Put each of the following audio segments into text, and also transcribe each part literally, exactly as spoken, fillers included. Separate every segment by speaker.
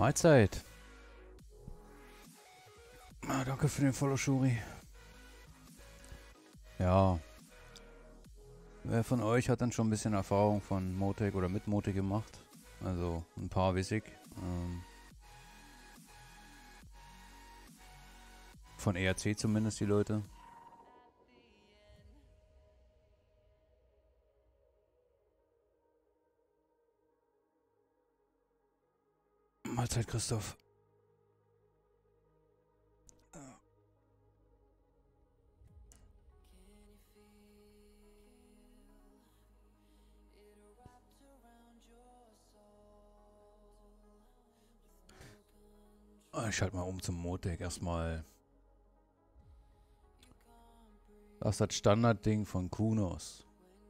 Speaker 1: Mahlzeit. Ah, danke für den Follow, Shuri. Ja. Wer von euch hat dann schon ein bisschen Erfahrung von Motec oder mit Motec gemacht? Also ein paar weiß ich. Ähm, von E R C zumindest die Leute. Mahlzeit, Christoph. Ich schalte mal um zum Motec erstmal. Das ist das Standardding von Kunos.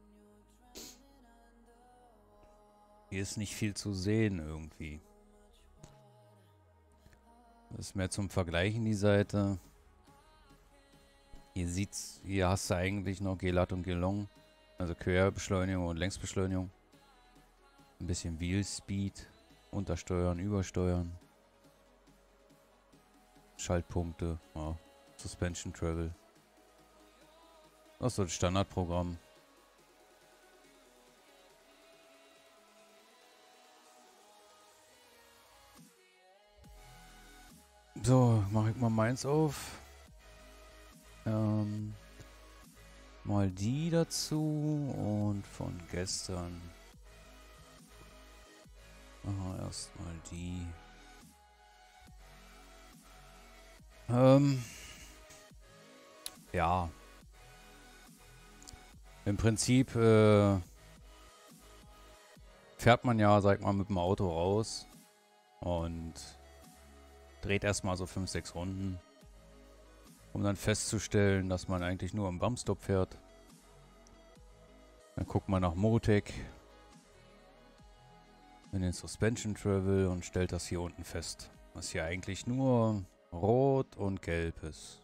Speaker 1: Hier ist nicht viel zu sehen irgendwie. Das ist mehr zum Vergleichen die Seite. Hier sieht's, hier hast du eigentlich noch G-Lat und G-Long. Also Querbeschleunigung und Längsbeschleunigung. Ein bisschen Wheel Speed. Untersteuern, übersteuern. Schaltpunkte. Ja. Suspension Travel. Das ist so das Standardprogramm. So, mache ich mal meins auf. Ähm, mal die dazu und von gestern. Aha, erstmal die. Ähm, ja. Im Prinzip äh, fährt man ja, sag mal, mit dem Auto raus und dreht erstmal so fünf, sechs Runden, um dann festzustellen, dass man eigentlich nur am Bumpstop fährt. Dann guckt man nach Motec in den Suspension Travel und stellt das hier unten fest, was hier eigentlich nur rot und gelb ist.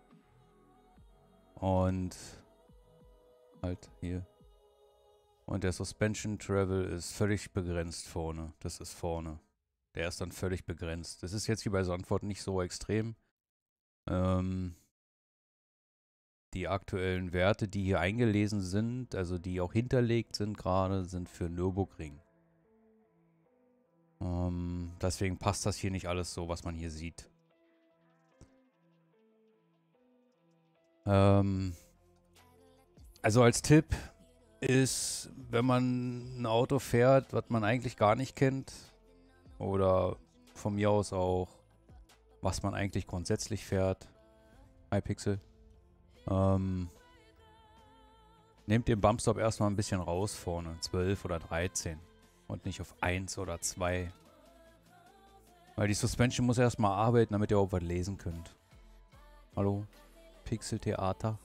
Speaker 1: Und halt hier. Und der Suspension Travel ist völlig begrenzt vorne. Das ist vorne. Der ist dann völlig begrenzt. Das ist jetzt wie bei Sandford nicht so extrem. Ähm, die aktuellen Werte, die hier eingelesen sind, also die auch hinterlegt sind gerade, sind für Nürburgring. Ähm, deswegen passt das hier nicht alles so, was man hier sieht. Ähm, also als Tipp ist, wenn man ein Auto fährt, was man eigentlich gar nicht kennt, oder von mir aus auch, was man eigentlich grundsätzlich fährt, Hypixel, ähm, nehmt den Bumpstop erstmal ein bisschen raus vorne, zwölf oder dreizehn und nicht auf eins oder zwei. Weil die Suspension muss erstmal arbeiten, damit ihr auch was lesen könnt. Hallo? Pixel-Theater?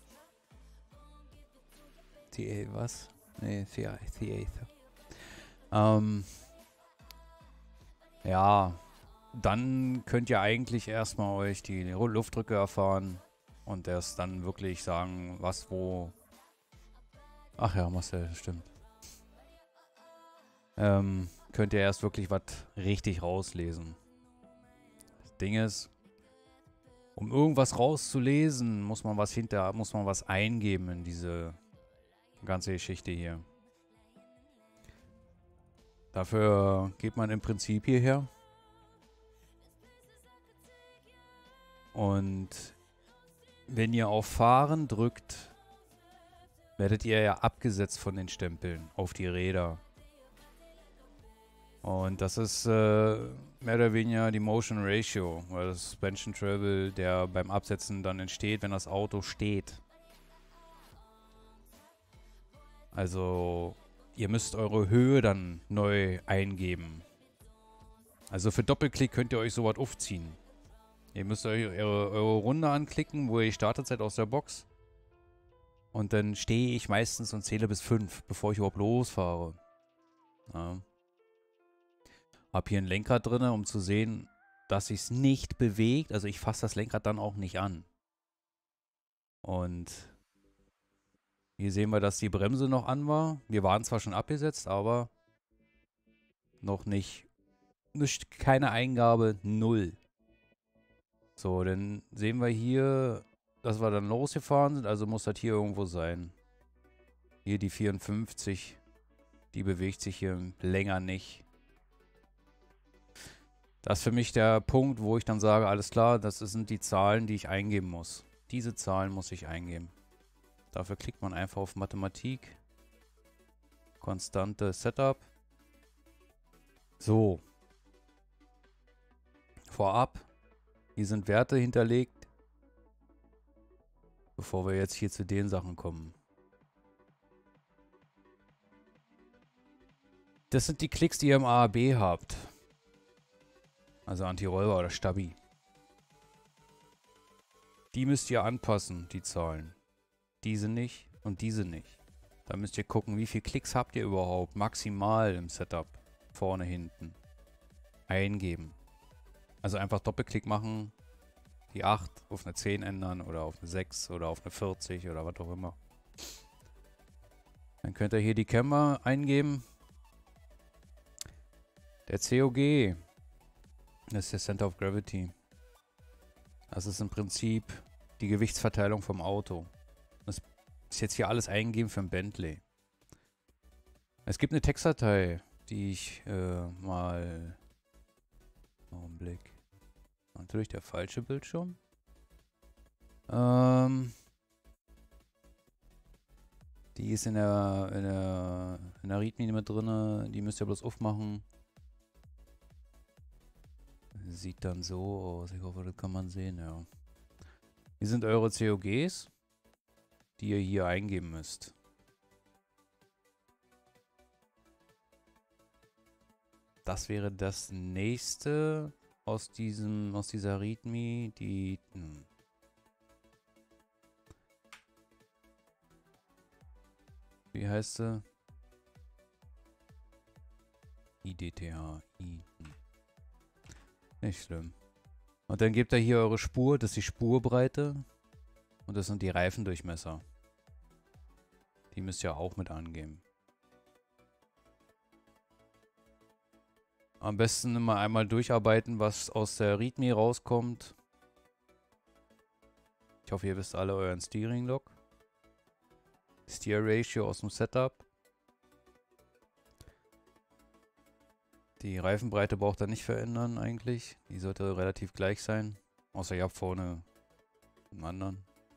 Speaker 1: T A, was? Nee, Theater. Ähm, ja, dann könnt ihr eigentlich erstmal euch die Luftdrücke erfahren und erst dann wirklich sagen, was, wo. Ach ja, Marcel, stimmt. Ähm, könnt ihr erst wirklich was richtig rauslesen. Das Ding ist, um irgendwas rauszulesen, muss man was hinter, muss man was eingeben in diese ganze Geschichte hier. Dafür geht man im Prinzip hierher. Und wenn ihr auf Fahren drückt, werdet ihr ja abgesetzt von den Stempeln auf die Räder. Und das ist äh, mehr oder weniger die Motion Ratio, oder das Suspension Travel, der beim Absetzen dann entsteht, wenn das Auto steht. Also ihr müsst eure Höhe dann neu eingeben. Also für Doppelklick könnt ihr euch sowas aufziehen. Ihr müsst euch eure, eure Runde anklicken, wo ihr startet seid aus der Box. Und dann stehe ich meistens und zähle bis fünf, bevor ich überhaupt losfahre. Ja. Hab hier ein Lenkrad drin, um zu sehen, dass sich es nicht bewegt. Also ich fasse das Lenkrad dann auch nicht an. Und hier sehen wir, dass die Bremse noch an war. Wir waren zwar schon abgesetzt, aber noch nicht nicht, keine Eingabe, null. So, dann sehen wir hier, dass wir dann losgefahren sind, also muss das hier irgendwo sein. Hier die vierundfünfzig, die bewegt sich hier länger nicht. Das ist für mich der Punkt, wo ich dann sage, alles klar, das sind die Zahlen, die ich eingeben muss. Diese Zahlen muss ich eingeben. Dafür klickt man einfach auf Mathematik. Konstante Setup. So. Vorab. Hier sind Werte hinterlegt. Bevor wir jetzt hier zu den Sachen kommen. Das sind die Klicks, die ihr im A A B habt. Also Anti-Rollbar oder Stabi. Die müsst ihr anpassen, die Zahlen. Diese nicht und diese nicht. Da müsst ihr gucken, wie viele Klicks habt ihr überhaupt maximal im Setup. Vorne, hinten. Eingeben. Also einfach Doppelklick machen. Die acht auf eine zehn ändern oder auf eine sechs oder auf eine vierzig oder was auch immer. Dann könnt ihr hier die Camera eingeben. Der C O G. Das ist der Center of Gravity. Das ist im Prinzip die Gewichtsverteilung vom Auto. Das ist jetzt hier alles eingegeben für ein Bentley. Es gibt eine Textdatei, die ich äh, mal... Augenblick. Natürlich der falsche Bildschirm. Ähm... Die ist in der, in der, in der README mit drin. Die müsst ihr bloß aufmachen. Sieht dann so aus. Ich hoffe, das kann man sehen, ja. Hier sind eure C O Gs, die ihr hier eingeben müsst. Das wäre das nächste aus diesem, aus dieser README, die... Hm. Wie heißt sie? I D T H. I. Hm. Nicht schlimm. Und dann gebt ihr hier eure Spur, das ist die Spurbreite. Und das sind die Reifendurchmesser. Die müsst ihr auch mit angeben. Am besten immer einmal durcharbeiten, was aus der README rauskommt. Ich hoffe, ihr wisst alle euren Steering-Log. Steer-Ratio aus dem Setup. Die Reifenbreite braucht ihr nicht verändern eigentlich. Die sollte relativ gleich sein. Außer ihr habt vorne einen anderen.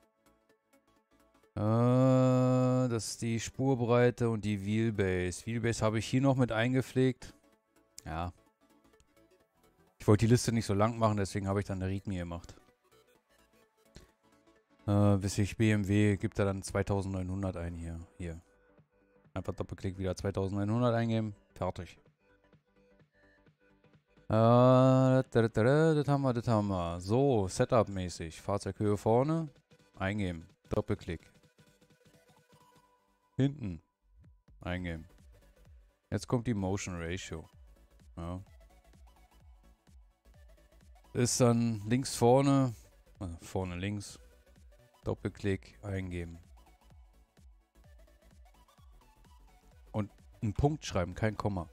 Speaker 1: Äh, das ist die Spurbreite und die Wheelbase. Wheelbase habe ich hier noch mit eingepflegt. Ja. Ich wollte die Liste nicht so lang machen, deswegen habe ich dann eine README gemacht. Äh, bis ich B M W gibt er dann zweitausendneunhundert ein hier. Hier. Einfach Doppelklick wieder zweitausendneunhundert eingeben. Fertig. Äh, das, das haben wir, das haben wir. So, Setup-mäßig. Fahrzeughöhe vorne. Eingeben. Doppelklick. Hinten. Eingeben. Jetzt kommt die Motion Ratio. Ja. Ist dann links vorne. Äh, vorne links. Doppelklick. Eingeben. Und einen Punkt schreiben, kein Komma.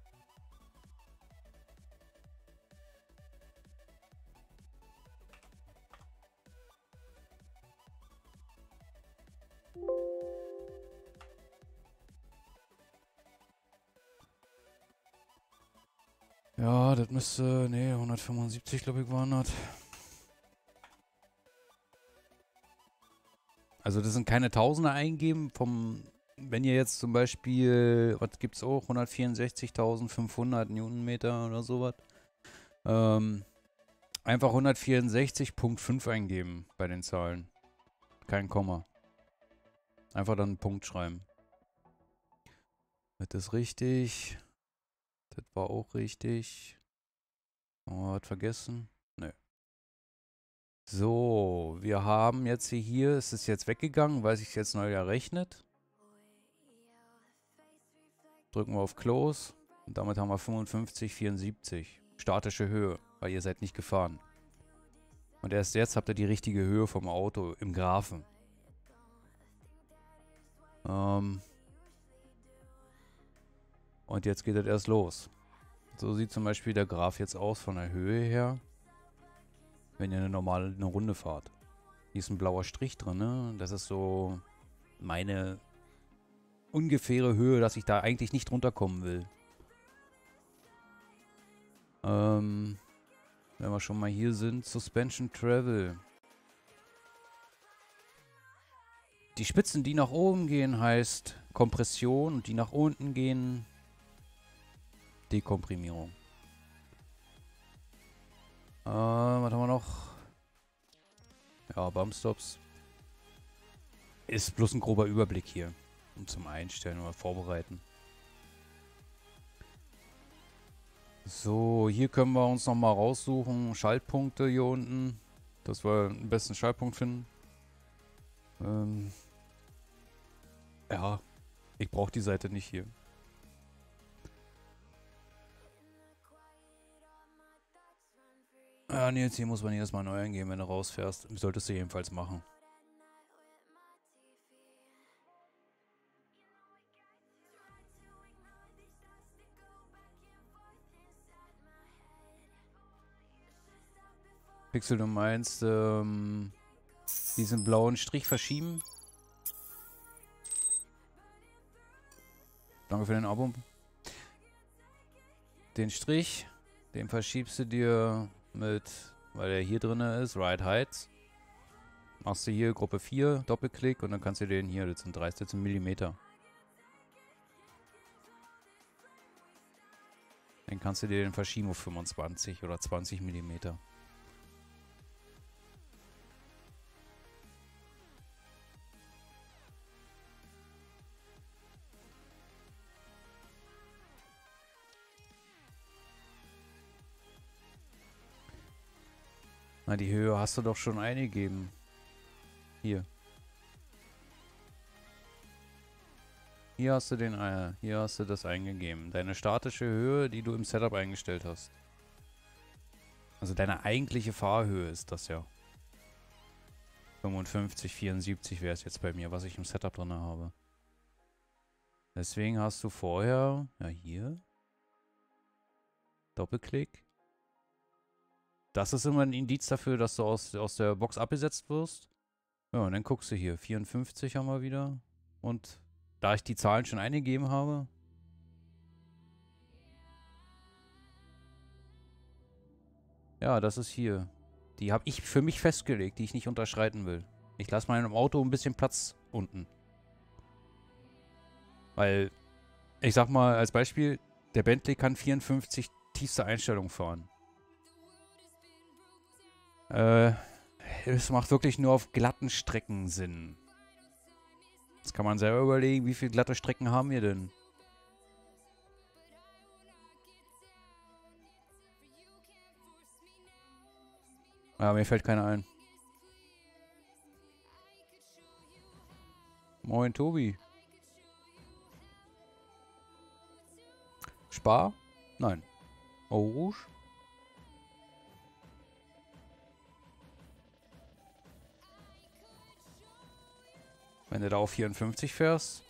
Speaker 1: Ja, das müsste, nee, hundertfünfundsiebzig, glaube ich, waren das. Also das sind keine Tausender eingeben vom, wenn ihr jetzt zum Beispiel, was gibt's auch, hundertvierundsechzigtausendfünfhundert Newtonmeter oder sowas. Ähm, einfach hundertvierundsechzig Komma fünf eingeben bei den Zahlen. Kein Komma. Einfach dann einen Punkt schreiben. Das ist richtig. Das war auch richtig. Haben wir was vergessen? Nö. So, wir haben jetzt hier, ist es jetzt weggegangen, weil sich jetzt neu errechnet. Drücken wir auf Close. Und damit haben wir fünfundfünfzig Komma vierundsiebzig. Statische Höhe, weil ihr seid nicht gefahren. Und erst jetzt habt ihr die richtige Höhe vom Auto im Graphen. Ähm... Und jetzt geht das erst los. So sieht zum Beispiel der Graph jetzt aus von der Höhe her, wenn ihr eine normale eine Runde fahrt. Hier ist ein blauer Strich drin, ne? Das ist so meine ungefähre Höhe, dass ich da eigentlich nicht runterkommen will. Ähm, wenn wir schon mal hier sind, Suspension Travel. Die Spitzen, die nach oben gehen, heißt Kompression und die nach unten gehen, Dekomprimierung. Äh, was haben wir noch? Ja, Bumpstops. Ist bloß ein grober Überblick hier. Um zum Einstellen oder Vorbereiten. So, hier können wir uns nochmal raussuchen. Schaltpunkte hier unten. Dass wir den besten Schaltpunkt finden. Ähm ja, ich brauche die Seite nicht hier. Ja, Nils, hier muss man jedes Mal neu eingeben, wenn du rausfährst. Solltest du jedenfalls machen. Pixel, du meinst, ähm, diesen blauen Strich verschieben? Danke für den Abo. Den Strich, den verschiebst du dir mit, weil er hier drin ist, Right Heights. Machst du hier Gruppe vier, Doppelklick und dann kannst du den hier, das sind dreißig Millimeter. Dann kannst du dir den verschieben auf fünfundzwanzig oder zwanzig Millimeter. Na, die Höhe hast du doch schon eingegeben. Hier. Hier hast du den, äh, hier hast du das eingegeben. Deine statische Höhe, die du im Setup eingestellt hast. Also deine eigentliche Fahrhöhe ist das ja. fünfundfünfzig, vierundsiebzig wäre es jetzt bei mir, was ich im Setup drin habe. Deswegen hast du vorher, ja hier, Doppelklick. Das ist immer ein Indiz dafür, dass du aus, aus der Box abgesetzt wirst. Ja, und dann guckst du hier, vierundfünfzig haben wir wieder. Und da ich die Zahlen schon eingegeben habe, ja, das ist hier. Die habe ich für mich festgelegt, die ich nicht unterschreiten will. Ich lasse meinem Auto ein bisschen Platz unten. Weil, ich sag mal als Beispiel, der Bentley kann vierundfünfzig tiefste Einstellungen fahren. Äh, es macht wirklich nur auf glatten Strecken Sinn. Jetzt kann man selber überlegen, wie viele glatte Strecken haben wir denn? Ja, mir fällt keiner ein. Moin, Tobi. Spar? Nein. Eau Rouge? Wenn du da auf vierundfünfzig fährst,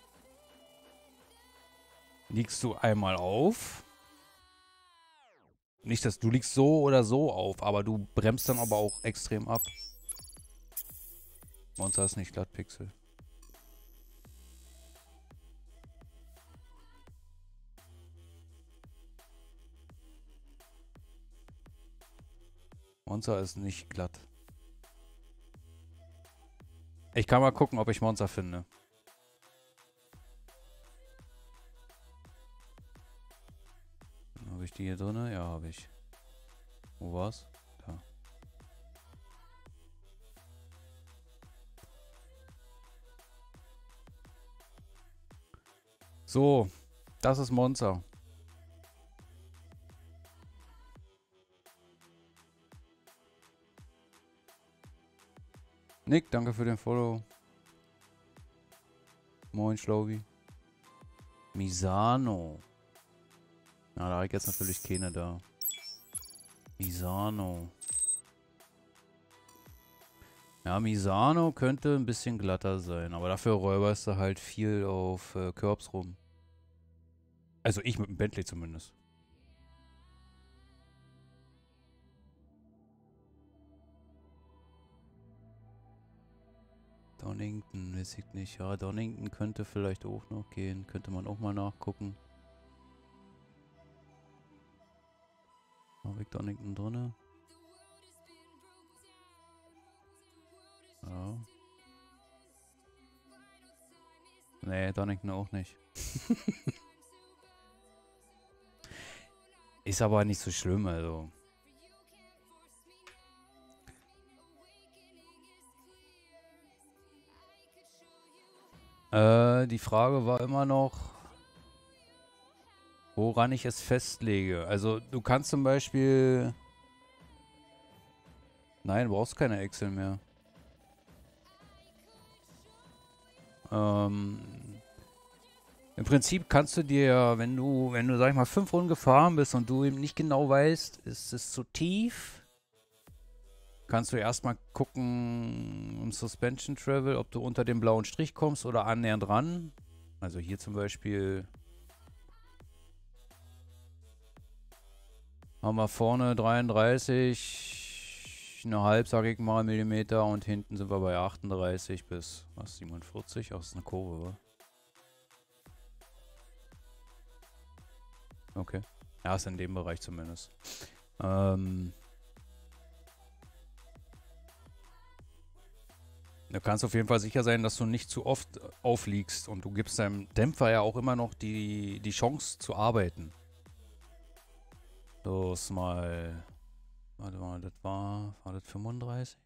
Speaker 1: liegst du einmal auf. Nicht, dass du liegst so oder so auf, aber du bremst dann aber auch extrem ab. Monster ist nicht glatt, Pixel. Monster ist nicht glatt. Ich kann mal gucken, ob ich Monster finde. Habe ich die hier drin? Ja, habe ich. Wo war's? Da. So, das ist Monster. Nick, danke für den Follow. Moin, Schlaubi. Misano. Na, da habe ich jetzt natürlich keine da. Misano. Ja, Misano könnte ein bisschen glatter sein, aber dafür räuberst du halt viel auf äh, Curbs rum. Also ich mit dem Bentley zumindest. Donington, weiß ich nicht. Ja, Donington könnte vielleicht auch noch gehen. Könnte man auch mal nachgucken. Habe ich Donington drinne? Ja. Nee, Donington auch nicht. Ist aber nicht so schlimm, also. Äh, die Frage war immer noch, woran ich es festlege. Also, du kannst zum Beispiel... Nein, du brauchst keine Excel mehr. Ähm... Im Prinzip kannst du dir, wenn du, wenn du, sag ich mal, fünf Runden gefahren bist und du eben nicht genau weißt, ist es zu tief, kannst du erstmal gucken im Suspension Travel, ob du unter den blauen Strich kommst oder annähernd ran. Also hier zum Beispiel haben wir vorne dreiunddreißig, eine halb, sag ich mal, Millimeter und hinten sind wir bei achtunddreißig bis, was, siebenundvierzig? Ach, das ist eine Kurve, oder? Okay. Ja, ist in dem Bereich zumindest. Ähm... Du kannst auf jeden Fall sicher sein, dass du nicht zu oft aufliegst und du gibst deinem Dämpfer ja auch immer noch die, die Chance zu arbeiten. So, ist mal... Warte mal, das war... War das fünfunddreißig?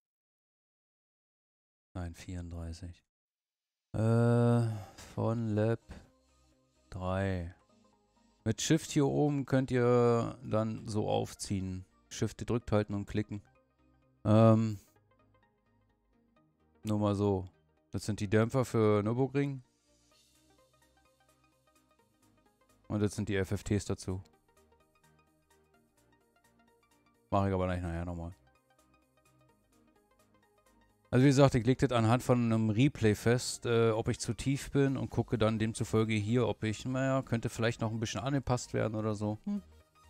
Speaker 1: Nein, vierunddreißig. Äh, von Lab drei. Mit Shift hier oben könnt ihr dann so aufziehen. Shift gedrückt halten und klicken. Ähm... Nur mal so. Das sind die Dämpfer für Nürburgring. Und das sind die F F Ts dazu. Mache ich aber gleich nachher nochmal. Also wie gesagt, ich lege das anhand von einem Replay fest, äh, ob ich zu tief bin und gucke dann demzufolge hier, ob ich, naja, könnte vielleicht noch ein bisschen angepasst werden oder so. Hm.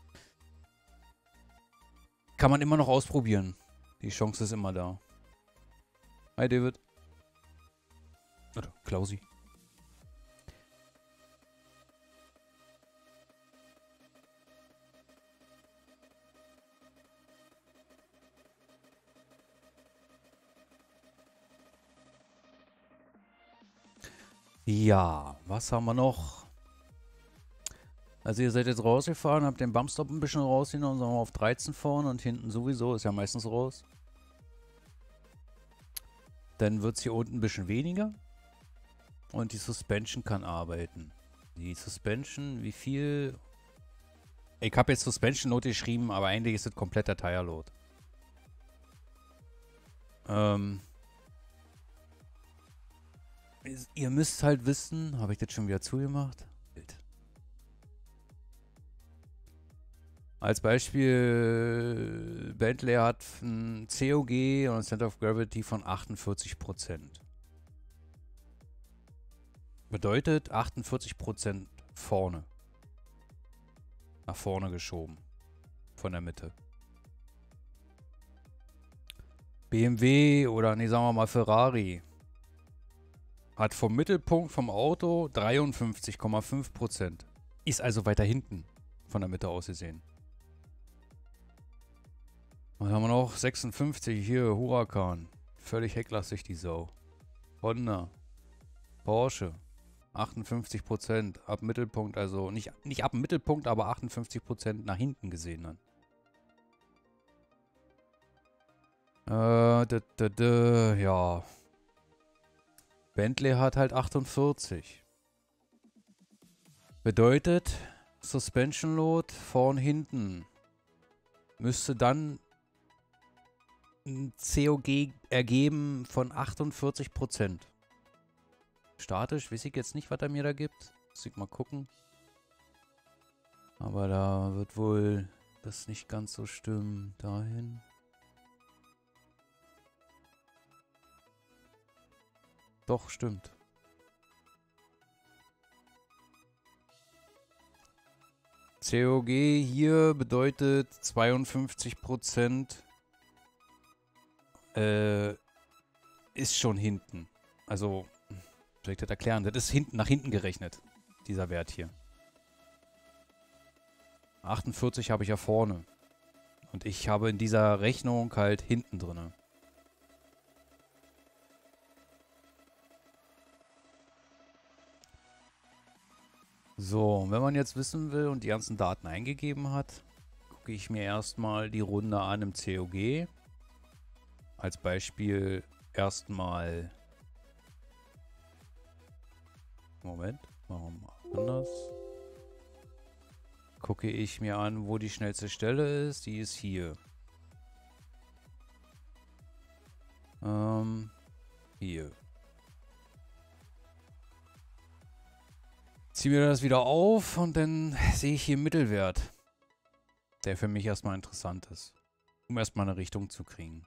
Speaker 1: Kann man immer noch ausprobieren. Die Chance ist immer da. Hi David. Oder Klausi. Ja, was haben wir noch? Also ihr seid jetzt rausgefahren, habt den Bumpstop ein bisschen rausgenommen, sagen wir auf dreizehn vorne und hinten sowieso, ist ja meistens raus. Dann wird es hier unten ein bisschen weniger. Und die Suspension kann arbeiten. Die Suspension, wie viel? Ich habe jetzt Suspension Note geschrieben, aber eigentlich ist es kompletter Tire Load. Ähm... Ihr müsst halt wissen, habe ich das schon wieder zugemacht? Bild. Als Beispiel, Bentley hat ein C O G und ein Center of Gravity von achtundvierzig Prozent. Bedeutet achtundvierzig Prozent vorne. Nach vorne geschoben. Von der Mitte. B M W oder, nee, sagen wir mal Ferrari hat vom Mittelpunkt vom Auto dreiundfünfzig Komma fünf Prozent. Ist also weiter hinten von der Mitte aus gesehen. Was haben wir noch? sechsundfünfzig, hier, Huracan. Völlig hecklastig, die Sau. Honda. Porsche. achtundfünfzig Prozent ab Mittelpunkt, also nicht, nicht ab Mittelpunkt, aber achtundfünfzig Prozent nach hinten gesehen dann. Äh, d -d -d ja. Bentley hat halt achtundvierzig. Bedeutet, Suspension Load vorn hinten müsste dann ein C O G ergeben von achtundvierzig Prozent. Statisch weiß ich jetzt nicht, was er mir da gibt. Muss ich mal gucken. Aber da wird wohl das nicht ganz so stimmen. Dahin. Doch, stimmt. C O G hier bedeutet zweiundfünfzig Prozent äh, ist schon hinten. Also, wie soll ich das erklären? Das ist hinten, nach hinten gerechnet, dieser Wert hier. achtundvierzig habe ich ja vorne. Und ich habe in dieser Rechnung halt hinten drin. So, wenn man jetzt wissen will und die ganzen Daten eingegeben hat, gucke ich mir erstmal die Runde an im C O G. Als Beispiel erstmal... Moment, machen wir mal anders. Gucke ich mir an, wo die schnellste Stelle ist. Die ist hier. Ähm, hier. Ziehe mir das wieder auf und dann sehe ich hier Mittelwert, der für mich erstmal interessant ist, um erstmal eine Richtung zu kriegen.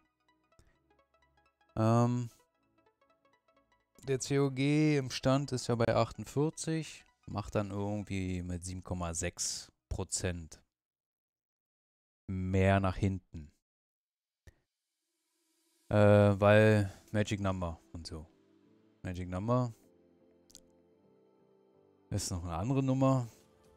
Speaker 1: Ähm, der C O G im Stand ist ja bei achtundvierzig, macht dann irgendwie mit sieben Komma sechs Prozent mehr nach hinten. Äh, weil Magic Number und so. Magic Number ist noch eine andere Nummer.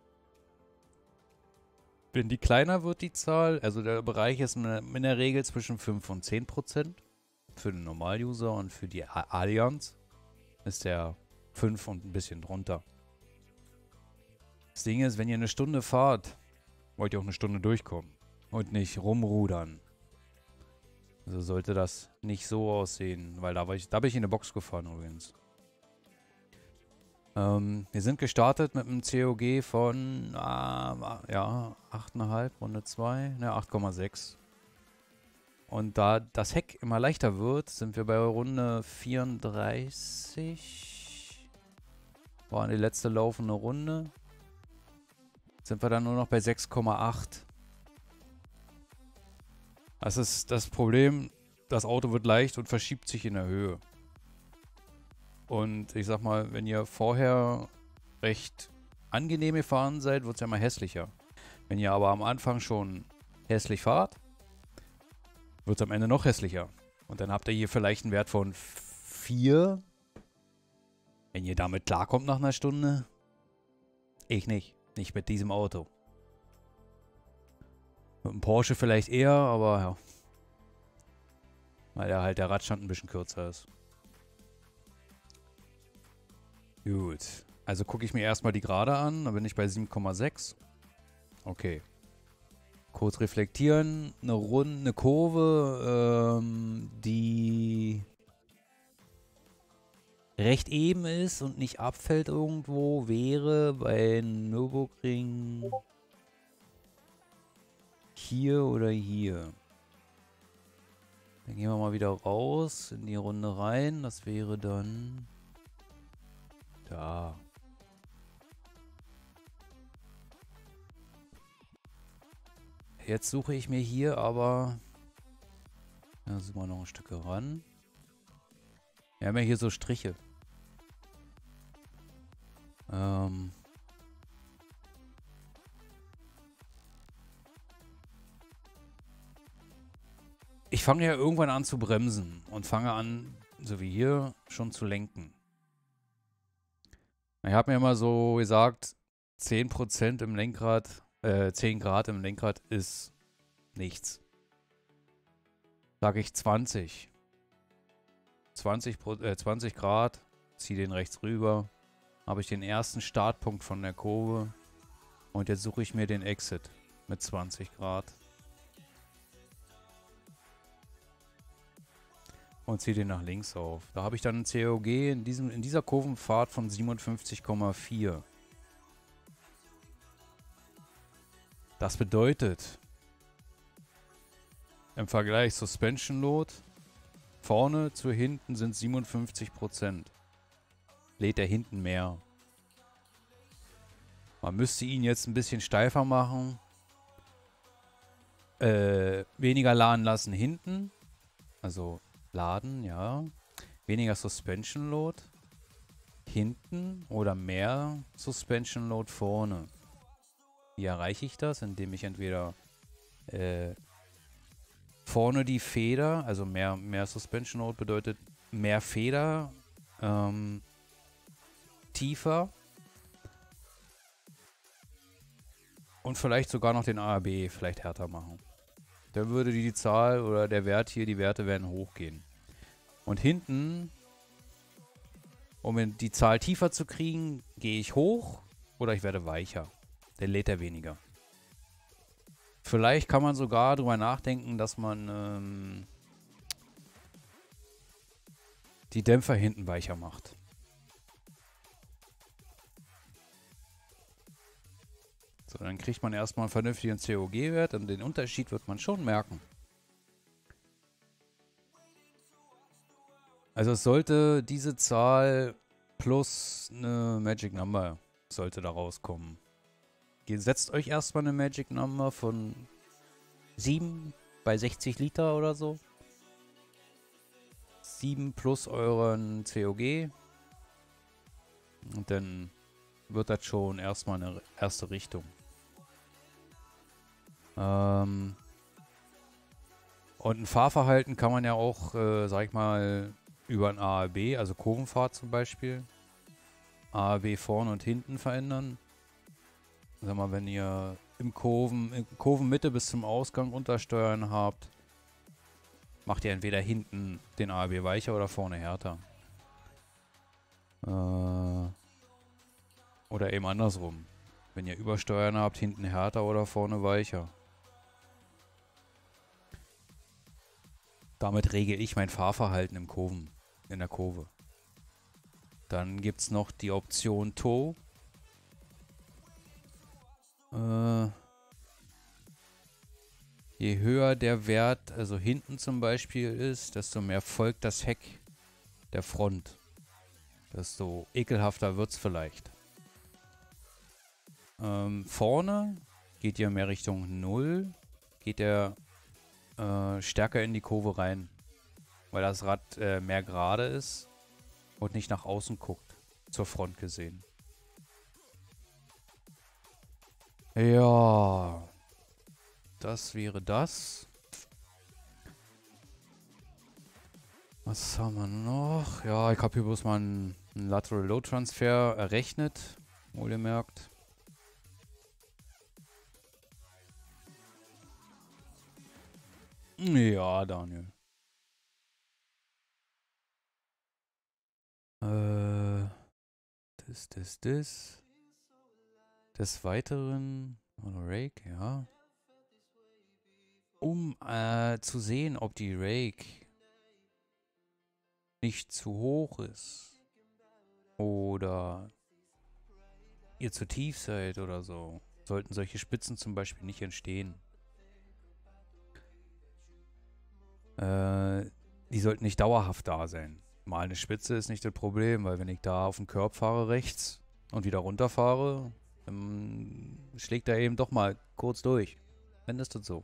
Speaker 1: Wenn die kleiner wird, die Zahl, also der Bereich ist in der Regel zwischen fünf und zehn Prozent für den Normal-User und für die Allianz ist der fünf und ein bisschen drunter. Das Ding ist, wenn ihr eine Stunde fahrt, wollt ihr auch eine Stunde durchkommen und nicht rumrudern. Also sollte das nicht so aussehen, weil da, war ich, da bin ich in eine Box gefahren übrigens. Ähm, wir sind gestartet mit einem C O G von ah, ja, acht Komma fünf, Runde zwei, ne, acht Komma sechs. Und da das Heck immer leichter wird, sind wir bei Runde vierunddreißig. War die letzte laufende Runde. Sind wir dann nur noch bei sechs Komma acht. Das ist das Problem, das Auto wird leicht und verschiebt sich in der Höhe. Und ich sag mal, wenn ihr vorher recht angenehm gefahren seid, wird es ja mal hässlicher. Wenn ihr aber am Anfang schon hässlich fahrt, wird es am Ende noch hässlicher. Und dann habt ihr hier vielleicht einen Wert von vier. Wenn ihr damit klarkommt nach einer Stunde. Ich nicht. Nicht mit diesem Auto. Mit einem Porsche vielleicht eher, aber ja. Weil da halt der Radstand ein bisschen kürzer ist. Gut. Also gucke ich mir erstmal die Gerade an. Da bin ich bei sieben Komma sechs. Okay. Kurz reflektieren. Eine Runde, eine Kurve, ähm, die recht eben ist und nicht abfällt irgendwo, wäre bei Nürburgring hier oder hier. Dann gehen wir mal wieder raus in die Runde rein. Das wäre dann da. Jetzt suche ich mir hier aber... Ja, suchen wir noch ein Stück ran. Wir haben ja hier so Striche. Ähm... Ich fange ja irgendwann an zu bremsen und fange an, so wie hier, schon zu lenken. Ich habe mir immer so gesagt, zehn Prozent im Lenkrad, äh, zehn Grad im Lenkrad ist nichts. Sage ich zwanzig. zwanzig, äh, zwanzig Grad, ziehe den rechts rüber, habe ich den ersten Startpunkt von der Kurve und jetzt suche ich mir den Exit mit zwanzig Grad. Und ziehe den nach links auf. Da habe ich dann ein C O G in, diesem, in dieser Kurvenfahrt von siebenundfünfzig Komma vier. Das bedeutet, im Vergleich Suspension Load, vorne zu hinten sind siebenundfünfzig Prozent. Lädt er hinten mehr. Man müsste ihn jetzt ein bisschen steifer machen. Äh, weniger laden lassen hinten. Also... Laden, ja. Weniger Suspension Load hinten oder mehr Suspension Load vorne. Wie erreiche ich das? Indem ich entweder äh, vorne die Feder, also mehr, mehr Suspension Load bedeutet mehr Feder, ähm, tiefer und vielleicht sogar noch den A R B vielleicht härter machen. Dann würde die Zahl oder der Wert hier, die Werte werden hochgehen. Und hinten, um die Zahl tiefer zu kriegen, gehe ich hoch oder ich werde weicher. Dann lädt er weniger. Vielleicht kann man sogar drüber nachdenken, dass man ähm, die Dämpfer hinten weicher macht. So, dann kriegt man erstmal einen vernünftigen C O G-Wert und den Unterschied wird man schon merken. Also es sollte diese Zahl plus eine Magic Number sollte da rauskommen. Setzt euch erstmal eine Magic Number von sieben bei sechzig Liter oder so. sieben plus euren C O G. Und dann wird das schon erstmal eine erste Richtung. Ähm Und ein Fahrverhalten kann man ja auch, äh, sag ich mal, über ein A R B, also Kurvenfahrt zum Beispiel, A R B vorne und hinten verändern. Sag mal, wenn ihr im Kurven, in Kurvenmitte bis zum Ausgang Untersteuern habt, macht ihr entweder hinten den A R B weicher oder vorne härter. Äh, oder eben andersrum. Wenn ihr Übersteuern habt, hinten härter oder vorne weicher. Damit regel ich mein Fahrverhalten im Kurven, in der Kurve. Dann gibt es noch die Option Tow. Äh, je höher der Wert, also hinten zum Beispiel ist, desto mehr folgt das Heck der Front. Desto ekelhafter wird es vielleicht. Ähm, vorne geht ihr mehr Richtung null, geht er äh, stärker in die Kurve rein, weil das Rad äh, mehr gerade ist und nicht nach außen guckt, zur Front gesehen. Ja, das wäre das. Was haben wir noch? Ja, ich habe hier bloß mal einen, einen Lateral Load Transfer errechnet, wohlgemerkt. Ja, Daniel. Äh, das, das, das. Des Weiteren, Rake, ja. Um äh, zu sehen, ob die Rake nicht zu hoch ist oder ihr zu tief seid oder so, sollten solche Spitzen zum Beispiel nicht entstehen. Äh, die sollten nicht dauerhaft da sein. Mal eine Spitze ist nicht das Problem, weil wenn ich da auf den Curb fahre rechts und wieder runterfahre, dann schlägt er eben doch mal kurz durch. Wenn ist das so.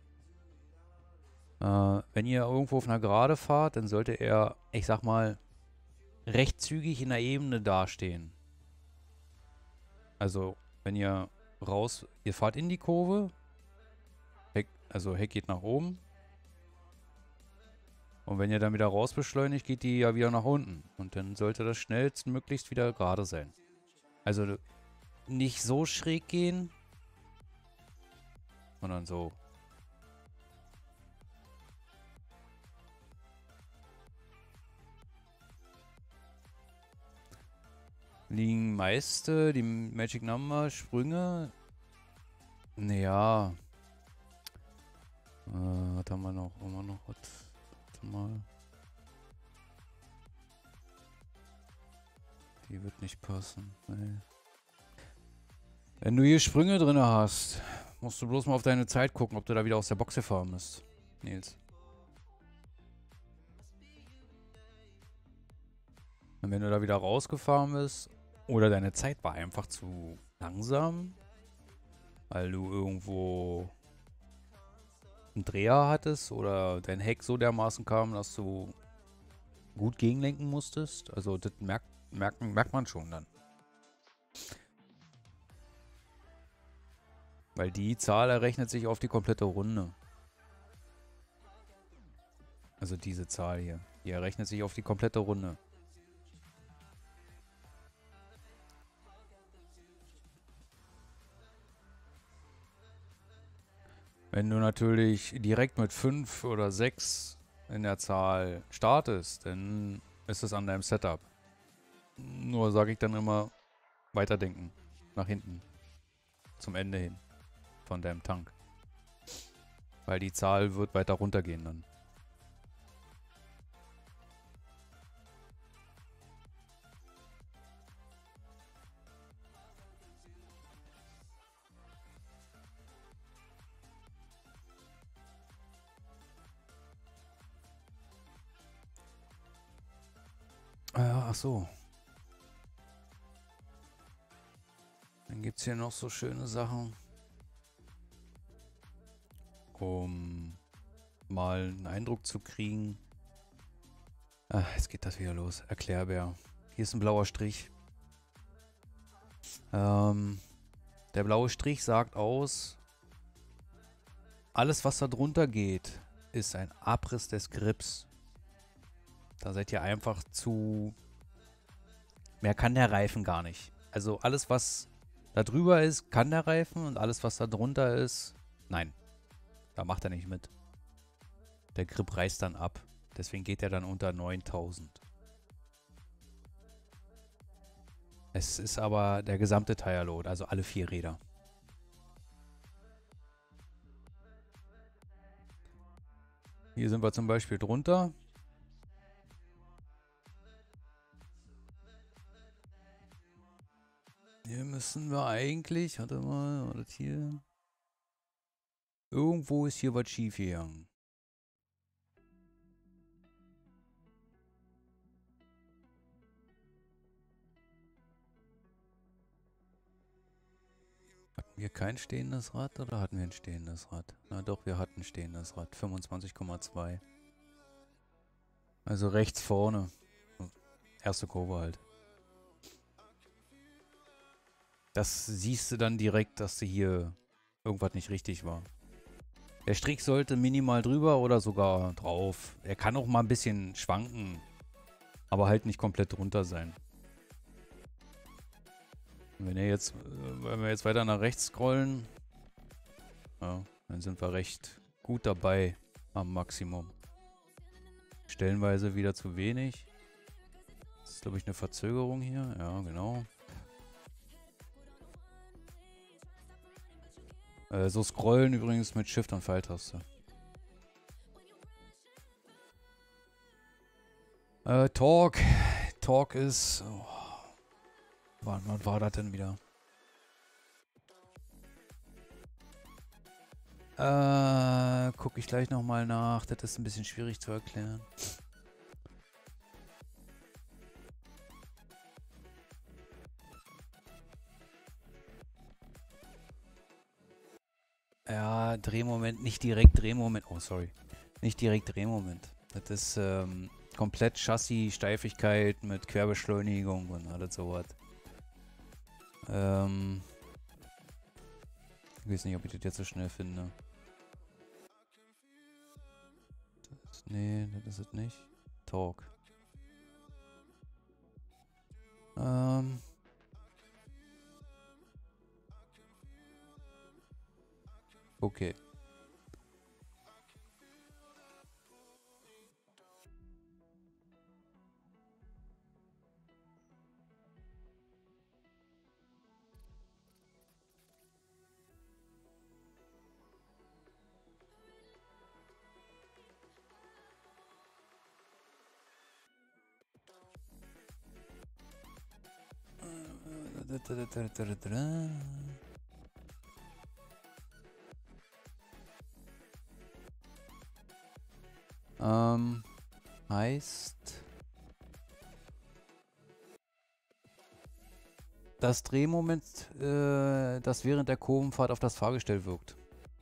Speaker 1: Äh, wenn ihr irgendwo auf einer Gerade fahrt, dann sollte er, ich sag mal, recht zügig in der Ebene dastehen. Also, wenn ihr raus, ihr fahrt in die Kurve, Heck, also Heck geht nach oben. Und wenn ihr dann wieder raus beschleunigt, geht die ja wieder nach unten. Und dann sollte das schnellstmöglichst wieder gerade sein. Also nicht so schräg gehen, sondern so. Liegen meiste, die Magic Number, Sprünge. Naja. Äh, was haben wir noch? Haben wir noch was? Warte mal. Die wird nicht passen. Nee. Wenn du hier Sprünge drin hast, musst du bloß mal auf deine Zeit gucken, ob du da wieder aus der Box gefahren bist, Nils. Und wenn du da wieder rausgefahren bist oder deine Zeit war einfach zu langsam, weil du irgendwo einen Dreher hattest oder dein Heck so dermaßen kam, dass du gut gegenlenken musstest, also das merkt, merkt, merkt man schon dann. Weil die Zahl errechnet sich auf die komplette Runde. Also diese Zahl hier. Die errechnet sich auf die komplette Runde. Wenn du natürlich direkt mit fünf oder sechs in der Zahl startest, dann ist es an deinem Setup. Nur sage ich dann immer, weiterdenken. Nach hinten. Zum Ende hin. Von deinem Tank. Weil die Zahl wird weiter runtergehen dann. Äh, ach so. Dann gibt es hier noch so schöne Sachen. Um mal einen Eindruck zu kriegen. Ah, jetzt geht das wieder los. Erklärbär. Hier ist ein blauer Strich. Ähm, der blaue Strich sagt aus, alles was da drunter geht, ist ein Abriss des Grips. Da seid ihr einfach zu... Mehr kann der Reifen gar nicht. Also alles was da drüber ist, kann der Reifen und alles was da drunter ist, nein. Da macht er nicht mit. Der Grip reißt dann ab. Deswegen geht er dann unter neuntausend. Es ist aber der gesamte Tire Load, also alle vier Räder. Hier sind wir zum Beispiel drunter. Hier müssen wir eigentlich, warte mal, oder hier. Irgendwo ist hier was schief gegangen. Hatten wir kein stehendes Rad oder hatten wir ein stehendes Rad? Na doch, wir hatten ein stehendes Rad. fünfundzwanzig Komma zwei. Also rechts vorne. Erste Kurve halt. Das siehst du dann direkt, dass du hier irgendwas nicht richtig war. Der Strich sollte minimal drüber oder sogar drauf. Er kann auch mal ein bisschen schwanken. Aber halt nicht komplett drunter sein. Wenn wir jetzt, wenn wir jetzt weiter nach rechts scrollen, ja, dann sind wir recht gut dabei am Maximum. Stellenweise wieder zu wenig. Das ist, glaube ich, eine Verzögerung hier. Ja, genau. Äh, so scrollen übrigens mit Shift und Pfeiltaste. Äh, Talk. Talk ist... Oh, wann, wann war das denn wieder? Äh, gucke ich gleich nochmal nach. Das ist ein bisschen schwierig zu erklären. Ja, Drehmoment, nicht direkt Drehmoment. Oh, sorry. Nicht direkt Drehmoment. Das ist ähm, komplett Chassis-Steifigkeit mit Querbeschleunigung und alles sowas. Ähm, ich weiß nicht, ob ich das jetzt so schnell finde. Das, nee, das ist es nicht. Talk. Ähm... Okay. Ähm, heißt das Drehmoment, äh, das während der Kurvenfahrt auf das Fahrgestell wirkt.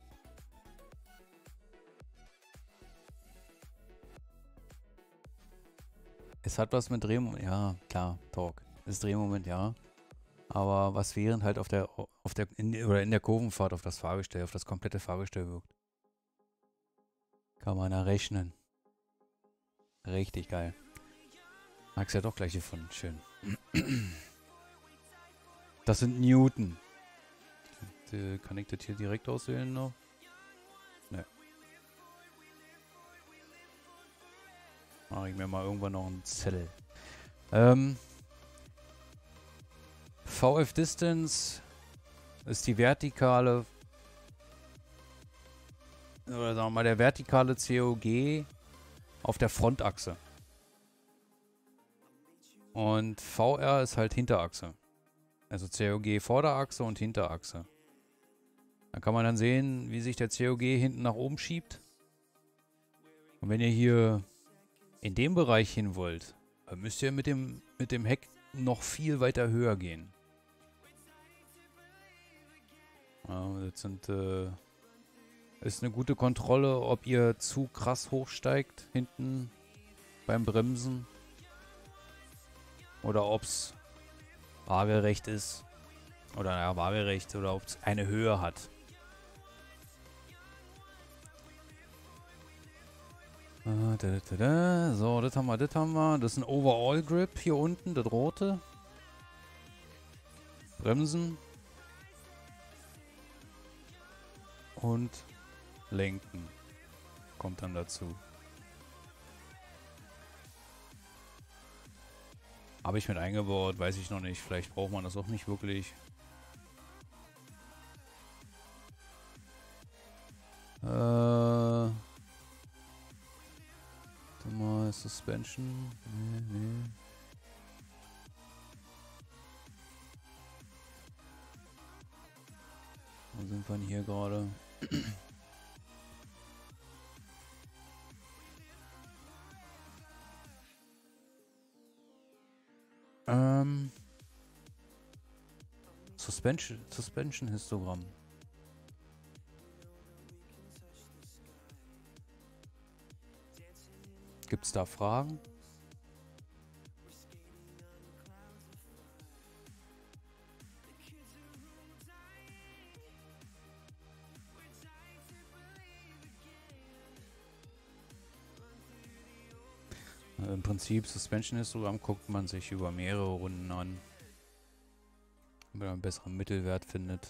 Speaker 1: Es hat was mit Drehmoment, ja, klar, Talk. Das Drehmoment, ja. Aber was während halt auf der, auf der, in, oder in der Kurvenfahrt auf das Fahrgestell, auf das komplette Fahrgestell wirkt. Kann man errechnen. Richtig geil. Mag's ja doch gleich gefunden. Schön. Das sind Newton. Die, kann ich das hier direkt auswählen noch? Ne. Mache ich mir mal irgendwann noch einen Zettel. Ähm, V F Distance ist die vertikale, oder sagen wir mal der vertikale C O G auf der Frontachse. Und V R ist halt Hinterachse. Also C O G Vorderachse und Hinterachse. Da kann man dann sehen, wie sich der C O G hinten nach oben schiebt. Und wenn ihr hier in dem Bereich hin wollt, dann müsst ihr mit dem, mit dem Heck noch viel weiter höher gehen. Ja, das sind, äh, ist eine gute Kontrolle, ob ihr zu krass hochsteigt hinten beim Bremsen. Oder ob es waagerecht ist. Oder naja, waagerecht. Oder ob es eine Höhe hat. Uh, da, da, da. So, das haben wir, das haben wir. Das ist ein Overall Grip hier unten, das rote. Bremsen. Und Lenken. Kommt dann dazu. Habe ich mit eingebaut, weiß ich noch nicht. Vielleicht braucht man das auch nicht wirklich. Äh. Warte mal, Suspension. Nee, nee. Wo sind wir denn hier gerade? ähm. Suspension, Suspension Histogramm. Gibt's da Fragen? Also im Prinzip Suspension Histogramm guckt man sich über mehrere Runden an, wenn man einen besseren Mittelwert findet.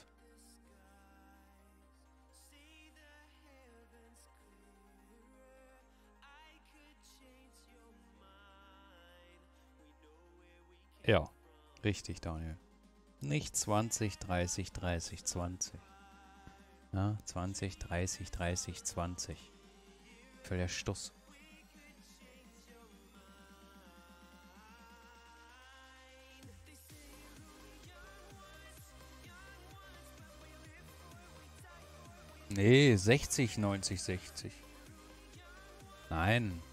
Speaker 1: Ja, richtig, Daniel. Nicht zwanzig, dreißig, dreißig, zwanzig. Ja, zwanzig, dreißig, dreißig, zwanzig. Für der Stuss. Nee, sechzig, neunzig, sechzig. Nein.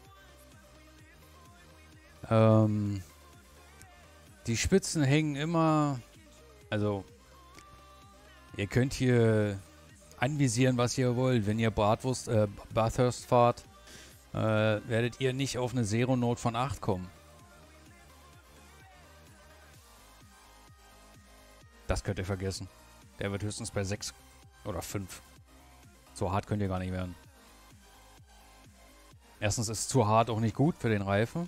Speaker 1: Ähm... Die Spitzen hängen immer, also ihr könnt hier anvisieren, was ihr wollt. Wenn ihr Bratwurst, äh, Bathurst fahrt, äh, werdet ihr nicht auf eine Zero Note von acht kommen. Das könnt ihr vergessen. Der wird höchstens bei sechs oder fünf. So hart könnt ihr gar nicht werden. Erstens ist zu hart auch nicht gut für den Reifen.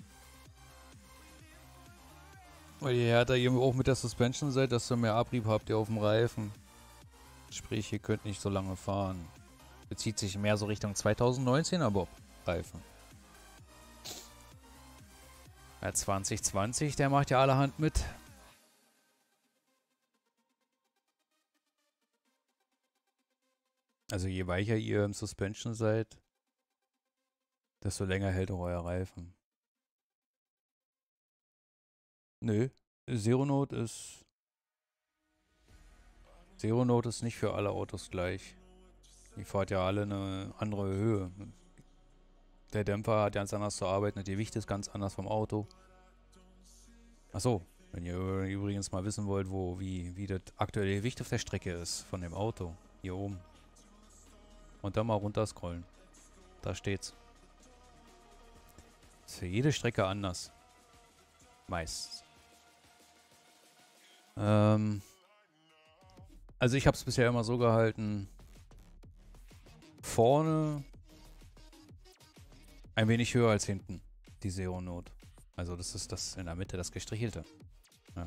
Speaker 1: Weil je härter ihr auch mit der Suspension seid, desto mehr Abrieb habt ihr auf dem Reifen. Sprich, ihr könnt nicht so lange fahren. Bezieht sich mehr so Richtung zweitausendneunzehn, aber Reifen. Der zwanzig zwanzig, der macht ja allerhand mit. Also je weicher ihr im Suspension seid, desto länger hält auch euer Reifen. Nö, Zero Note ist... Zero Note ist nicht für alle Autos gleich. Die fahrt ja alle eine andere Höhe. Der Dämpfer hat ganz anders zu arbeiten, das Gewicht ist ganz anders vom Auto. Achso, wenn ihr übrigens mal wissen wollt, wo, wie, wie das aktuelle Gewicht auf der Strecke ist von dem Auto. Hier oben. Und dann mal runter scrollen. Da steht's. Ist für jede Strecke anders. Meistens. Ähm, also ich habe es bisher immer so gehalten. Vorne Ein wenig höher als hinten, die Zero Note. Also das ist das in der Mitte, das gestrichelte. Ja.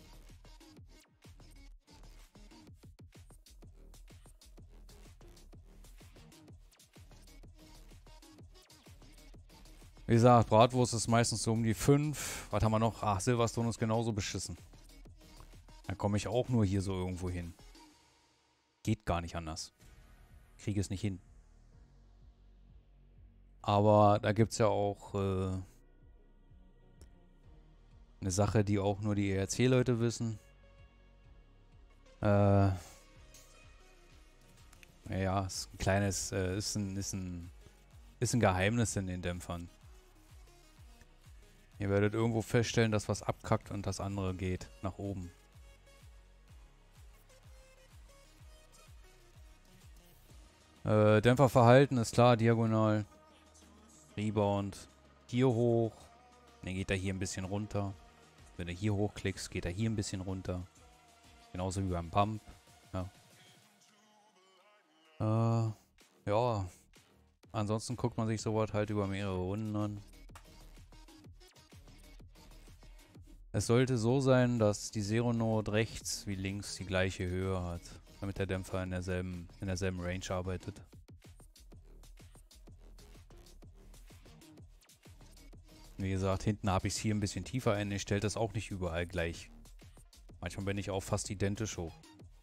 Speaker 1: Wie gesagt, Bratwurst ist meistens so um die fünf. Was haben wir noch? Ach, Silverstone ist genauso beschissen. Dann komme ich auch nur hier so irgendwo hin. Geht gar nicht anders. Kriege es nicht hin. Aber da gibt es ja auch äh, eine Sache, die auch nur die E R C-Leute wissen. Äh, ja, ist ein kleines, äh, ist, ein, ist, ein, ist ein Geheimnis in den Dämpfern. Ihr werdet irgendwo feststellen, dass was abkackt und das andere geht nach oben. Äh, Dämpferverhalten ist klar, diagonal. Rebound. Hier hoch. Dann geht er hier ein bisschen runter. Wenn du hier hochklickst, geht er hier ein bisschen runter. Genauso wie beim Pump. Ja. Äh, ja. Ansonsten guckt man sich sowas halt über mehrere Runden an. Es sollte so sein, dass die Zero Note rechts wie links die gleiche Höhe hat, damit der Dämpfer in derselben, in derselben Range arbeitet. Wie gesagt, hinten habe ich es hier ein bisschen tiefer ein. Ich stelle das auch nicht überall gleich. Manchmal bin ich auch fast identisch hoch.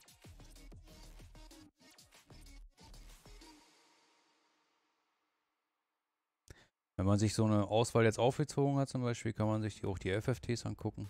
Speaker 1: Wenn man sich so eine Auswahl jetzt aufgezogen hat zum Beispiel, kann man sich auch die F F Ts angucken.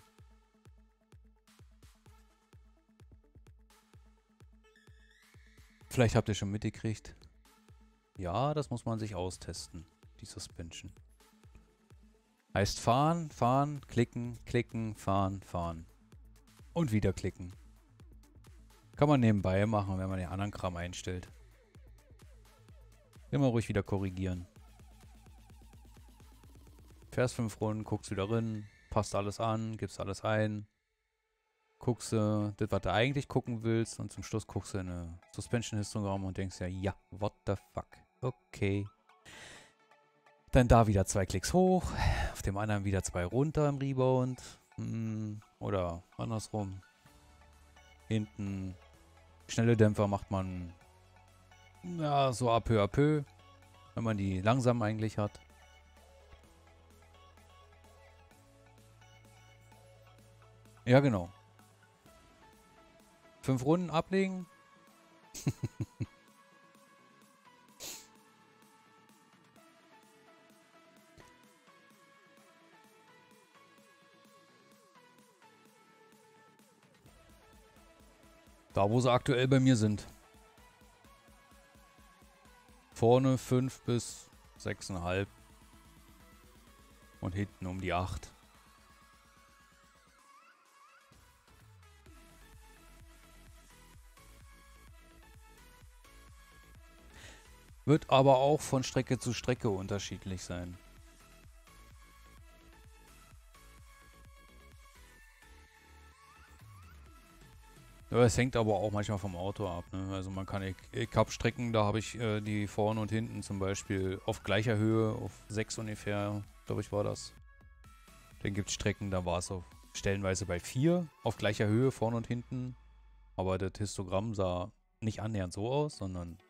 Speaker 1: Vielleicht habt ihr schon mitgekriegt. Ja, das muss man sich austesten, die Suspension. Heißt fahren, fahren, klicken, klicken, fahren, fahren. Und wieder klicken. Kann man nebenbei machen, wenn man den anderen Kram einstellt. Immer ruhig wieder korrigieren. Fährst fünf Runden, guckst wieder rein, passt alles an, gibst alles ein. Guckst du das, was du eigentlich gucken willst, und zum Schluss guckst du in eine Suspension-Histogramm und denkst ja, ja, what the fuck. Okay. Dann da wieder zwei Klicks hoch, auf dem anderen wieder zwei runter im Rebound. Hm, oder andersrum. Hinten schnelle Dämpfer macht man ja so à peu à peu, wenn man die langsam eigentlich hat. Ja, genau. Fünf Runden ablegen. Da, wo sie aktuell bei mir sind. Vorne fünf bis sechs Komma fünf. Und hinten um die acht. Wird aber auch von Strecke zu Strecke unterschiedlich sein. Ja, es hängt aber auch manchmal vom Auto ab. Ne? Also man kann, ich, ich habe Strecken, da habe ich äh, die vorne und hinten zum Beispiel auf gleicher Höhe, auf sechs ungefähr, glaube ich war das. Dann gibt es Strecken, da war es auf stellenweise bei vier, auf gleicher Höhe vorne und hinten. Aber das Histogramm sah nicht annähernd so aus, sondern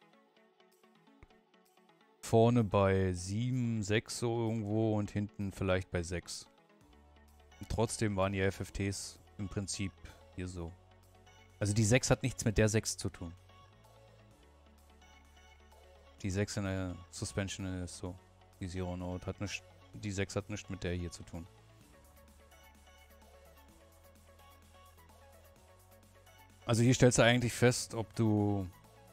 Speaker 1: vorne bei sieben, sechs so irgendwo und hinten vielleicht bei sechs. Und trotzdem waren die F F Ts im Prinzip hier so. Also die sechs hat nichts mit der sechs zu tun. Die sechs in der Suspension ist so. Die Zero Note hat nicht, die sechs hat nichts mit der hier zu tun. Also hier stellst du eigentlich fest, ob du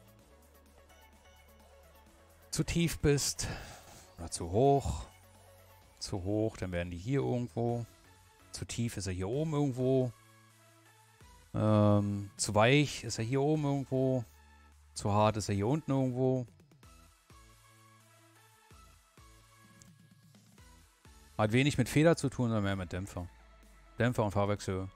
Speaker 1: zu tief bist oder zu hoch. Zu hoch, dann werden die hier irgendwo. Zu tief ist er hier oben irgendwo. Ähm, zu weich ist er hier oben irgendwo. Zu hart ist er hier unten irgendwo. Hat wenig mit Feder zu tun, sondern mehr mit Dämpfer. Dämpfer und Fahrwerkshöhe.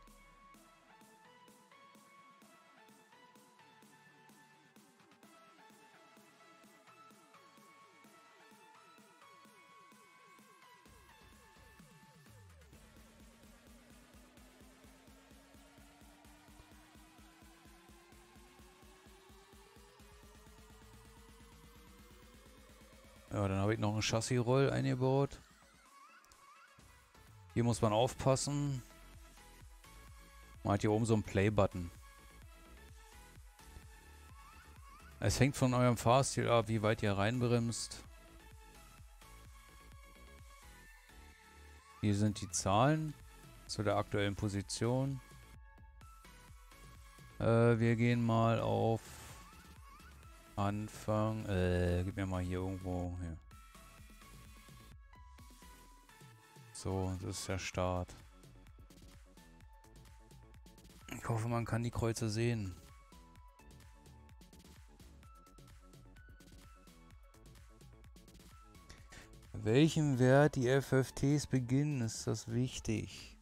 Speaker 1: Ja, dann habe ich noch ein Chassisroll eingebaut. Hier muss man aufpassen. Man hat hier oben so einen Play-Button. Es hängt von eurem Fahrstil ab, wie weit ihr reinbremst. Hier sind die Zahlen zu der aktuellen Position. Äh, wir gehen mal auf Anfang. Äh, gib mir mal hier irgendwo. Hier. So, das ist der Start. Ich hoffe, man kann die Kreuze sehen. Welchem Wert die F F Ts beginnen, ist das wichtig.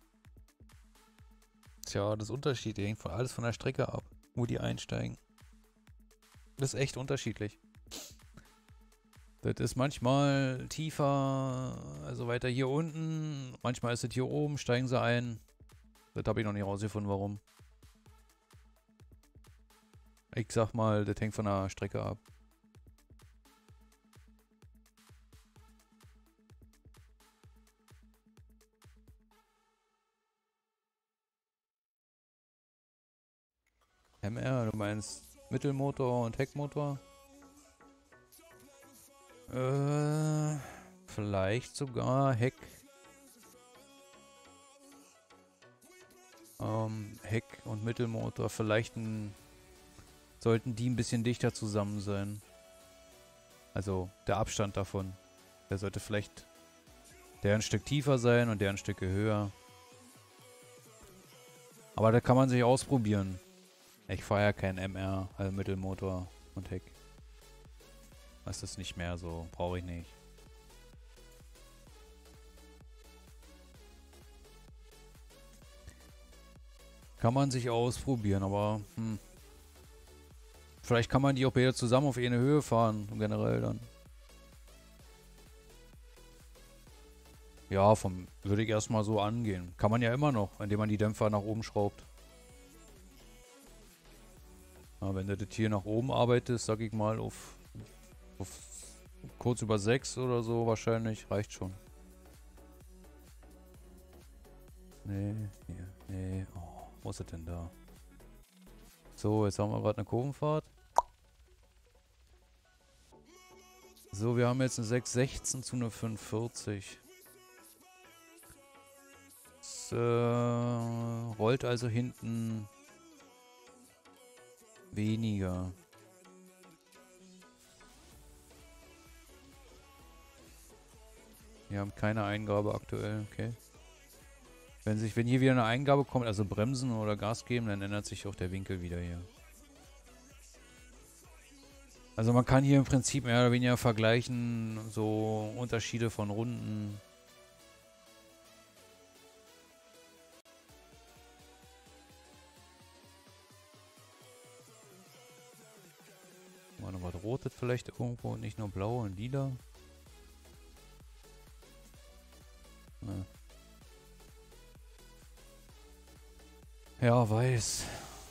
Speaker 1: Tja, das ist unterschiedlich. Hängt von alles von der Strecke ab, wo die einsteigen. Das ist echt unterschiedlich. Das ist manchmal tiefer, also weiter hier unten. Manchmal ist es hier oben, steigen sie ein. Das habe ich noch nicht rausgefunden, warum. Ich sag mal, das hängt von der Strecke ab. M R, du meinst Mittelmotor und Heckmotor? Äh, vielleicht sogar Heck. Ähm, Heck und Mittelmotor, vielleicht ein, sollten die ein bisschen dichter zusammen sein. Also der Abstand davon. Der sollte vielleicht der ein Stück tiefer sein und der ein Stück höher. Aber da kann man sich ausprobieren. Ich fahre ja kein M R, also Mittelmotor und Heck. Das ist nicht mehr so, brauche ich nicht. Kann man sich ausprobieren, aber hm. Vielleicht kann man die auch beide zusammen auf eine Höhe fahren, generell dann. Ja, vom würde ich erstmal so angehen. Kann man ja immer noch, indem man die Dämpfer nach oben schraubt. Ja, wenn du das hier nach oben arbeitest, sag ich mal, auf, auf kurz über sechs oder so wahrscheinlich, reicht schon. Nee, hier, nee. Oh, wo ist das denn da? So, jetzt haben wir gerade eine Kurvenfahrt. So, wir haben jetzt eine sechs sechzehn zu eine fünf vierzig. Es äh, rollt also hinten weniger. Wir haben keine Eingabe aktuell, okay. Wenn sich, wenn hier wieder eine Eingabe kommt, also bremsen oder Gas geben, dann ändert sich auch der Winkel wieder hier. Also man kann hier im Prinzip mehr oder weniger vergleichen, so Unterschiede von Runden. Mal noch was Rotes vielleicht irgendwo, nicht nur blau und lila. Ja. Ja, weiß.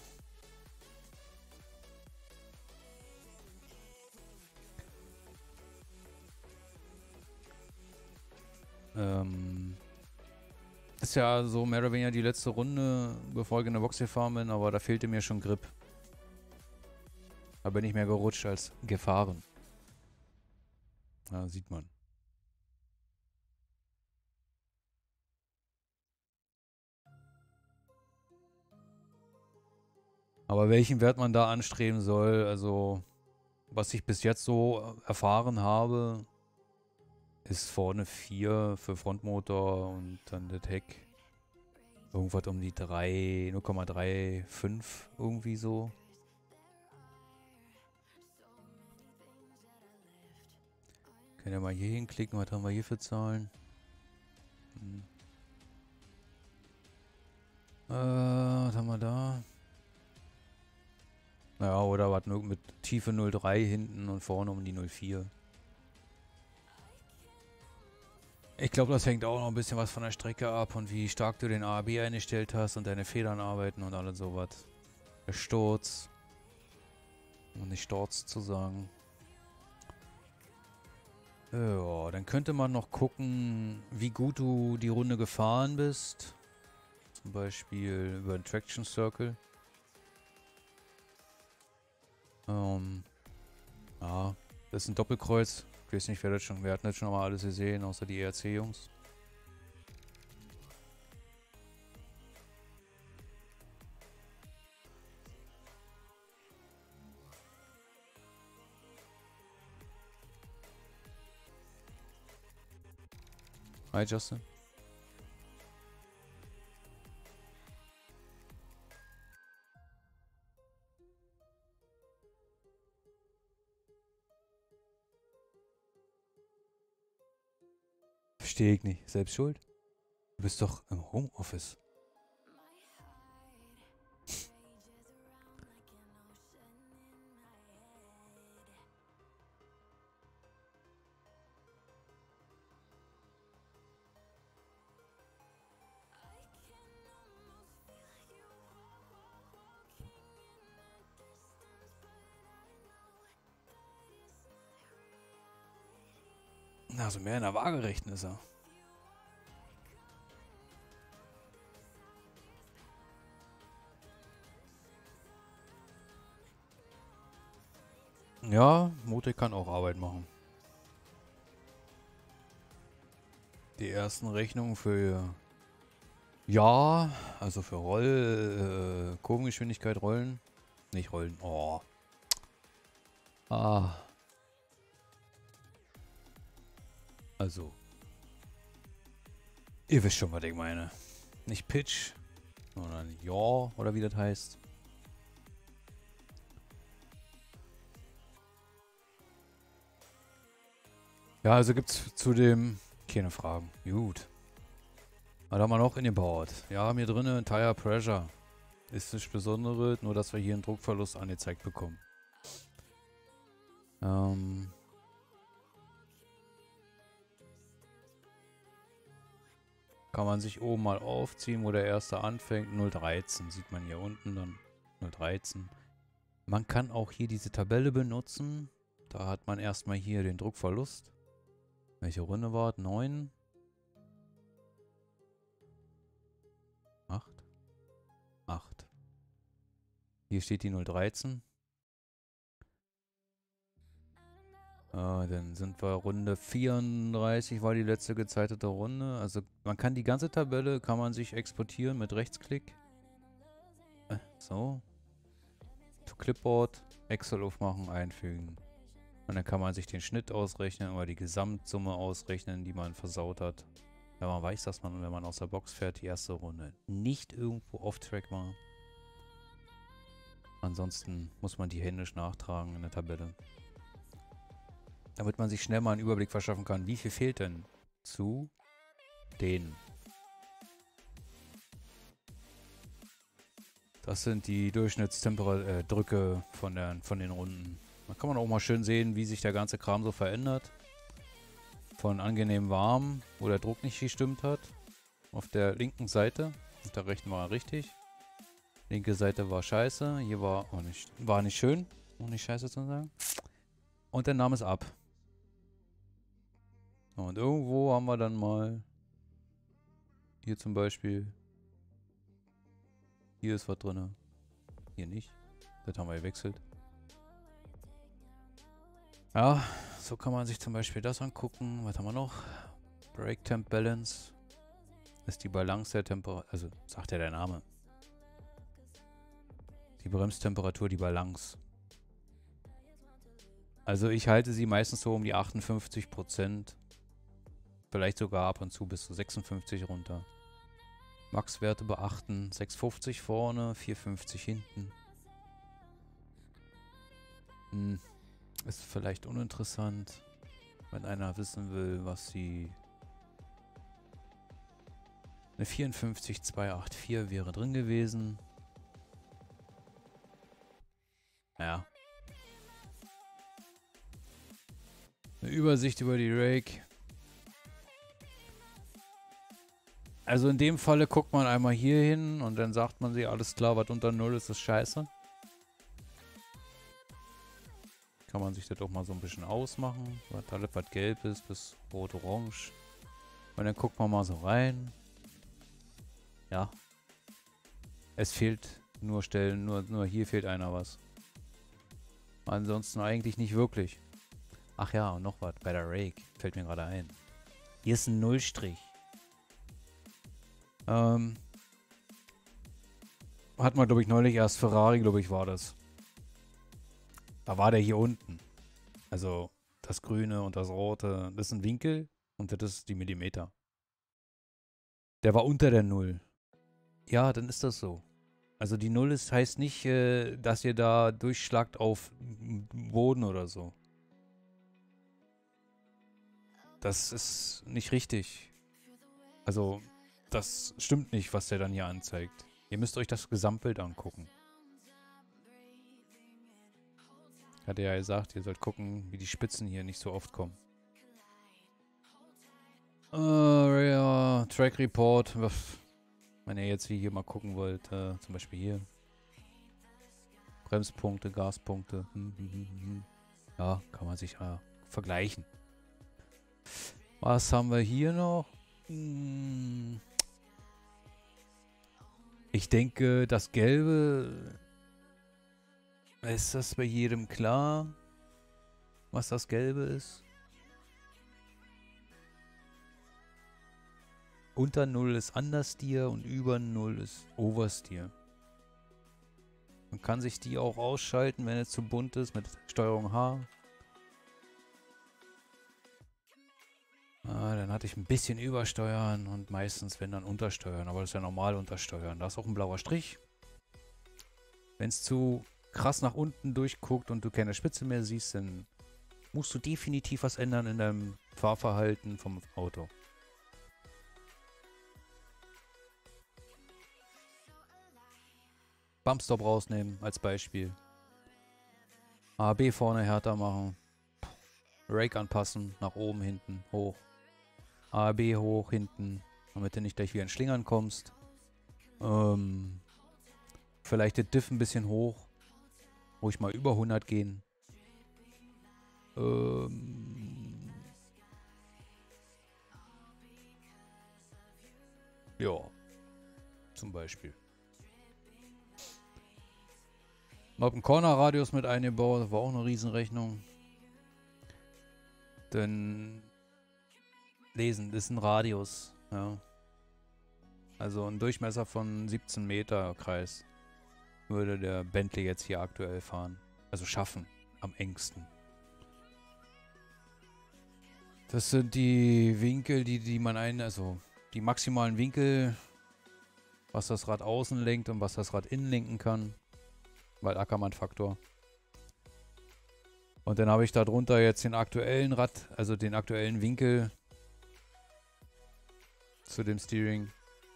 Speaker 1: Ähm. Ist ja so mehr oder weniger die letzte Runde, bevor ich in der Box gefahren bin, aber da fehlte mir schon Grip. Da bin ich mehr gerutscht als gefahren. Ja, sieht man. Aber welchen Wert man da anstreben soll, also was ich bis jetzt so erfahren habe, ist vorne vier für Frontmotor und dann das Heck. Irgendwas um die drei, null Komma fünfunddreißig irgendwie so. Können wir mal hier hinklicken, was haben wir hier für Zahlen? Hm. Äh, was haben wir da? Naja, oder was mit Tiefe null Komma drei hinten und vorne um die null Komma vier. Ich glaube, das hängt auch noch ein bisschen was von der Strecke ab und wie stark du den A A B eingestellt hast und deine Federn arbeiten und alles sowas. Der Sturz. Um nicht Sturz zu sagen. Ja, dann könnte man noch gucken, wie gut du die Runde gefahren bist. Zum Beispiel über den Traction Circle. Ähm, ja, das ist ein Doppelkreuz. Ich weiß nicht, wer das schon, wir hatten das schon mal alles gesehen, außer die E R C-Jungs. Hi, Justin. Verstehe ich nicht. Selbst schuld? Du bist doch im Homeoffice. Also mehr in der Waagerechten ist er. Ja, Motor kann auch Arbeit machen. Die ersten Rechnungen für ja, also für Roll, äh, Kurvengeschwindigkeit rollen. Nicht rollen. Oh. Ah. Also. Ihr wisst schon, was ich meine. Nicht Pitch, sondern Yaw, oder wie das heißt. Ja, also gibt's zu dem keine Fragen. Gut. Was haben wir noch ingebaut? Ja, haben hier drinnen Tire Pressure. Ist nichts Besonderes, nur dass wir hier einen Druckverlust angezeigt bekommen. Ähm. Kann man sich oben mal aufziehen, wo der erste anfängt. null Komma dreizehn sieht man hier unten dann. null Komma dreizehn. Man kann auch hier diese Tabelle benutzen. Da hat man erstmal hier den Druckverlust. Welche Runde war es? neun? acht? acht. Hier steht die null Komma dreizehn. Äh, dann sind wir Runde vierunddreißig, war die letzte gezeitete Runde. Also man kann die ganze Tabelle, kann man sich exportieren mit Rechtsklick. Äh, so. To Clipboard, Excel aufmachen, einfügen. Und dann kann man sich den Schnitt ausrechnen oder die Gesamtsumme ausrechnen, die man versaut hat. Wenn man weiß, dass man, wenn man aus der Box fährt, die erste Runde nicht irgendwo off-track war. Ansonsten muss man die händisch nachtragen in der Tabelle. Damit man sich schnell mal einen Überblick verschaffen kann, wie viel fehlt denn zu den. Das sind die Durchschnittstemperatur äh, von, der, von den Runden. Da kann man auch mal schön sehen, wie sich der ganze Kram so verändert. Von angenehm warm, wo der Druck nicht gestimmt hat. Auf der linken Seite. Auf der rechten war er richtig. Linke Seite war scheiße. Hier war auch nicht, war nicht schön. Auch nicht scheiße zu sagen. Und dann nahm es ab. Und irgendwo haben wir dann mal. Hier zum Beispiel. Hier ist was drin. Hier nicht. Das haben wir gewechselt. Ja, so kann man sich zum Beispiel das angucken. Was haben wir noch? Brake Temp Balance. Ist die Balance der Temperatur. Also, sagt ja der Name. Die Bremstemperatur, die Balance. Also, ich halte sie meistens so um die achtundfünfzig Prozent. Vielleicht sogar ab und zu bis zu sechsundfünfzig runter. Max-Werte beachten. sechs fünfzig vorne, vier fünfzig hinten. Hm. Ist vielleicht uninteressant, wenn einer wissen will, was sie... Eine vierundfünfzig zwei acht vier wäre drin gewesen. Ja. Eine Übersicht über die Rake. Also in dem Falle guckt man einmal hier hin und dann sagt man sich, alles klar, was unter null ist, ist scheiße. Kann kann man sich das auch mal so ein bisschen ausmachen. Was alles, was gelb ist, bis rot-orange. Und dann guckt man mal so rein. Ja. Es fehlt nur Stellen, nur, nur hier fehlt einer was. Ansonsten eigentlich nicht wirklich. Ach ja, und noch was. Bei der Rake. Fällt mir gerade ein. Hier ist ein Nullstrich. Ähm. Hat man, glaube ich, neulich erst Ferrari, glaube ich, war das. Da war der hier unten. Also das Grüne und das Rote. Das ist ein Winkel und das ist die Millimeter. Der war unter der Null. Ja, dann ist das so. Also die Null ist, heißt nicht, äh, dass ihr da durchschlagt auf Boden oder so. Das ist nicht richtig. Also, das stimmt nicht, was der dann hier anzeigt. Ihr müsst euch das Gesamtbild angucken. Hat er ja gesagt, ihr sollt gucken, wie die Spitzen hier nicht so oft kommen. Äh, ja, Track Report. Wenn ihr jetzt hier mal gucken wollt, äh, zum Beispiel hier. Bremspunkte, Gaspunkte. Hm, hm, hm, hm. Ja, kann man sich äh, vergleichen. Was haben wir hier noch? Hm. Ich denke, das Gelbe... Ist das bei jedem klar, was das Gelbe ist? Unter null ist Understeer und über null ist Oversteer. Man kann sich die auch ausschalten, wenn es zu bunt ist, mit Steuerung H. Ah, dann hatte ich ein bisschen Übersteuern und meistens, wenn dann Untersteuern. Aber das ist ja normal Untersteuern. Da ist auch ein blauer Strich. Wenn es zu krass nach unten durchguckt und du keine Spitze mehr siehst, dann musst du definitiv was ändern in deinem Fahrverhalten vom Auto. Bumpstop rausnehmen als Beispiel. A B vorne härter machen. Rake anpassen, nach oben, hinten, hoch. A B hoch, hinten, damit du nicht gleich wieder in Schlingern kommst. Ähm, vielleicht der Diff ein bisschen hoch. Ruhig mal über hundert gehen. Ähm, ja, zum Beispiel. Hab einen Corner-Radius mit eingebaut, das war auch eine Riesenrechnung. Denn lesen, das ist ein Radius, ja. Also ein Durchmesser von siebzehn Meter Kreis würde der Bentley jetzt hier aktuell fahren. Also schaffen, am engsten. Das sind die Winkel, die, die man ein, also die maximalen Winkel, was das Rad außen lenkt und was das Rad innen lenken kann. Weil Ackermann-Faktor. Und dann habe ich darunter jetzt den aktuellen Rad, also den aktuellen Winkel zu dem Steering.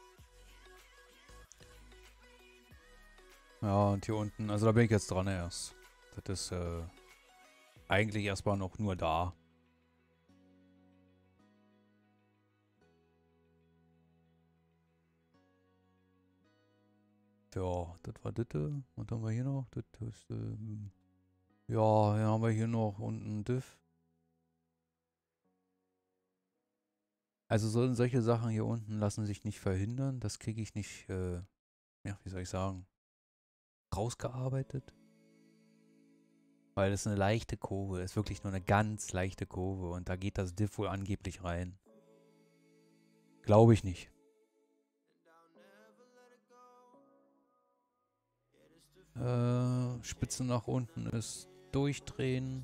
Speaker 1: Ja, und hier unten, also da bin ich jetzt dran erst. Das ist äh, eigentlich erstmal noch nur da. Ja, das war das. Und dann haben wir hier noch, das ist, ähm, ja, dann haben wir hier noch unten Diff. Also so, solche Sachen hier unten lassen sich nicht verhindern. Das kriege ich nicht, äh, ja, wie soll ich sagen, rausgearbeitet. Weil das ist eine leichte Kurve, das ist wirklich nur eine ganz leichte Kurve und da geht das Diff wohl angeblich rein. Glaube ich nicht. Äh, Spitze nach unten ist durchdrehen.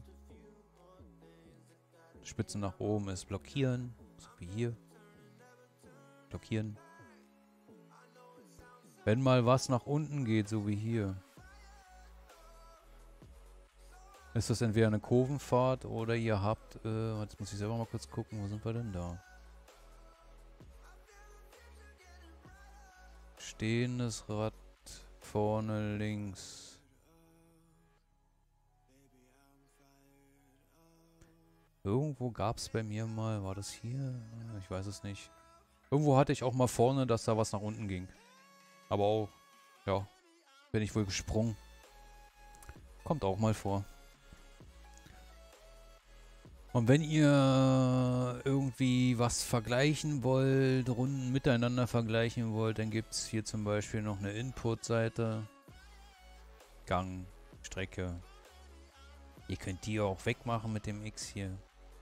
Speaker 1: Spitze nach oben ist blockieren. So wie hier. Blockieren. Wenn mal was nach unten geht, so wie hier, ist das entweder eine Kurvenfahrt oder ihr habt, äh, jetzt muss ich selber mal kurz gucken, wo sind wir denn da? Stehendes Rad vorne links. Irgendwo gab es bei mir mal, war das hier? Ich weiß es nicht. Irgendwo hatte ich auch mal vorne, dass da was nach unten ging. Aber auch, ja, bin ich wohl gesprungen. Kommt auch mal vor. Und wenn ihr irgendwie was vergleichen wollt, Runden miteinander vergleichen wollt, dann gibt es hier zum Beispiel noch eine Input-Seite. Gang, Strecke. Ihr könnt die auch wegmachen mit dem X hier.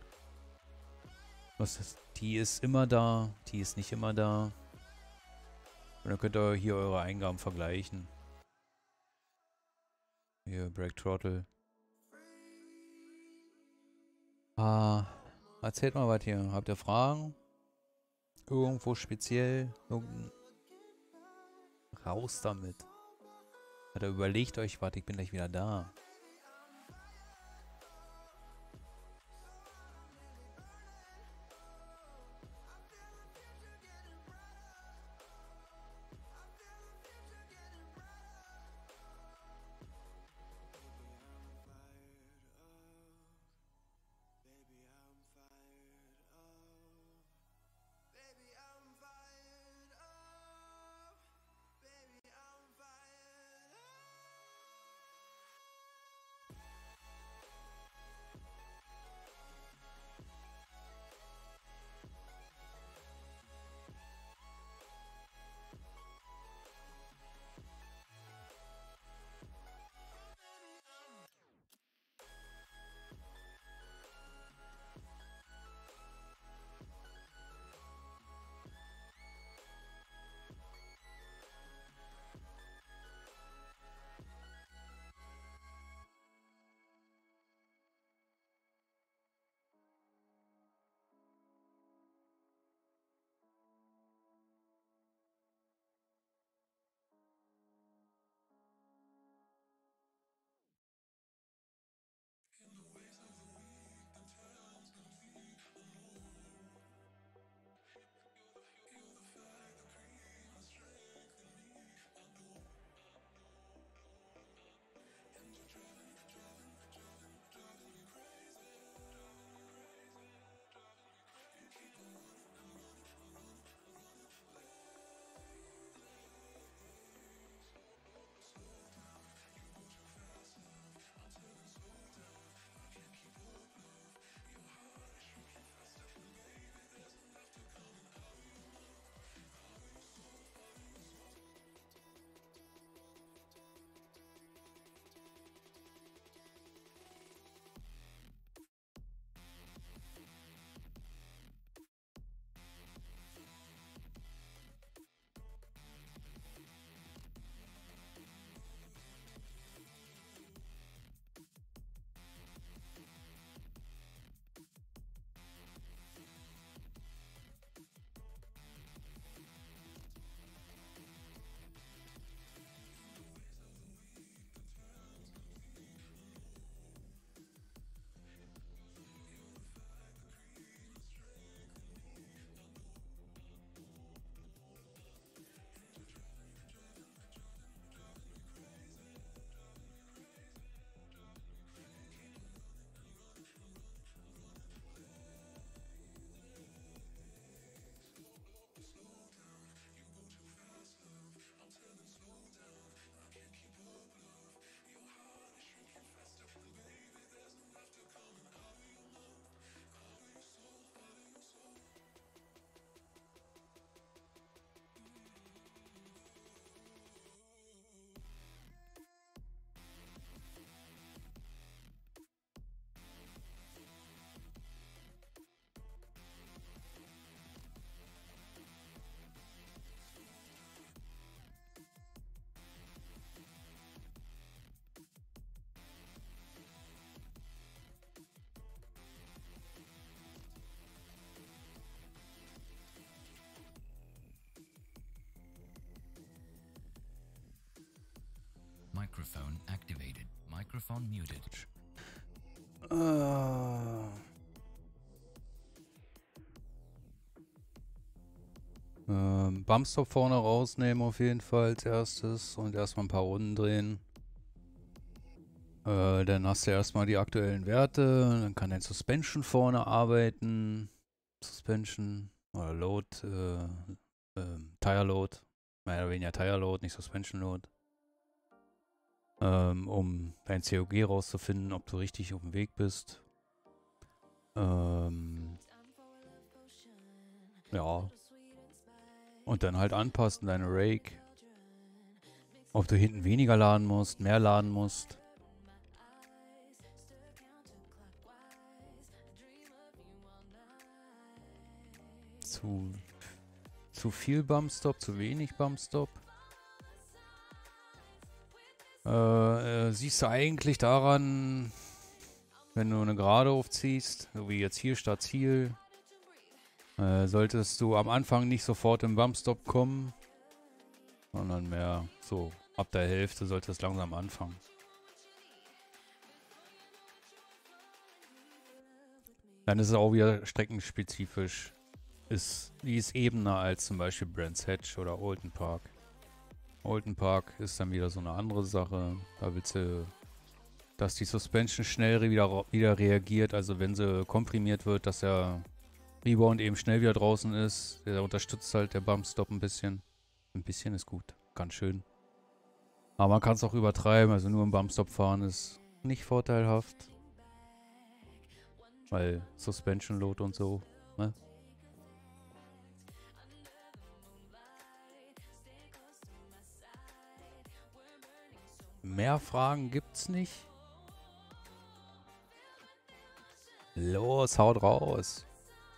Speaker 1: Was ist, die ist immer da, die ist nicht immer da. Und dann könnt ihr hier eure Eingaben vergleichen. Hier, Break Throttle. Ah, erzählt mal was hier. Habt ihr Fragen? Irgendwo speziell? Irgendein Raus damit. Oder überlegt euch was, ich bin gleich wieder da.
Speaker 2: Microphone activated. Microphone muted.
Speaker 1: Uh. Ähm, Bumpstop vorne rausnehmen auf jeden Fall als erstes und erstmal ein paar Runden drehen. Äh, dann hast du erstmal die aktuellen Werte, dann kann dein Suspension vorne arbeiten. Suspension oder Load, äh, äh, Tire Load. Mehr oder weniger Tire Load, nicht Suspension Load. Ähm, um dein C O G rauszufinden, ob du richtig auf dem Weg bist. Ähm, ja. Und dann halt anpassen, deine Rake. Ob du hinten weniger laden musst, mehr laden musst. Zu, zu viel Bumpstop, zu wenig Bumpstop. Äh, äh, siehst du eigentlich daran, wenn du eine Gerade aufziehst, so wie jetzt hier statt Ziel, äh, solltest du am Anfang nicht sofort im Bumpstop kommen, sondern mehr so ab der Hälfte sollte es langsam anfangen. Dann ist es auch wieder streckenspezifisch. Ist, die ist ebener als zum Beispiel Brands Hatch oder Oulton Park. Oulton Park ist dann wieder so eine andere Sache. Da willst du, dass die Suspension schnell wieder, wieder reagiert. Also wenn sie komprimiert wird, dass der Rebound eben schnell wieder draußen ist. Der unterstützt halt der Bumpstop ein bisschen. Ein bisschen ist gut. Ganz schön. Aber man kann es auch übertreiben. Also nur im Bumpstop fahren ist nicht vorteilhaft. Weil Suspension Load und so. Ne? Mehr Fragen gibt's nicht. Los, haut raus.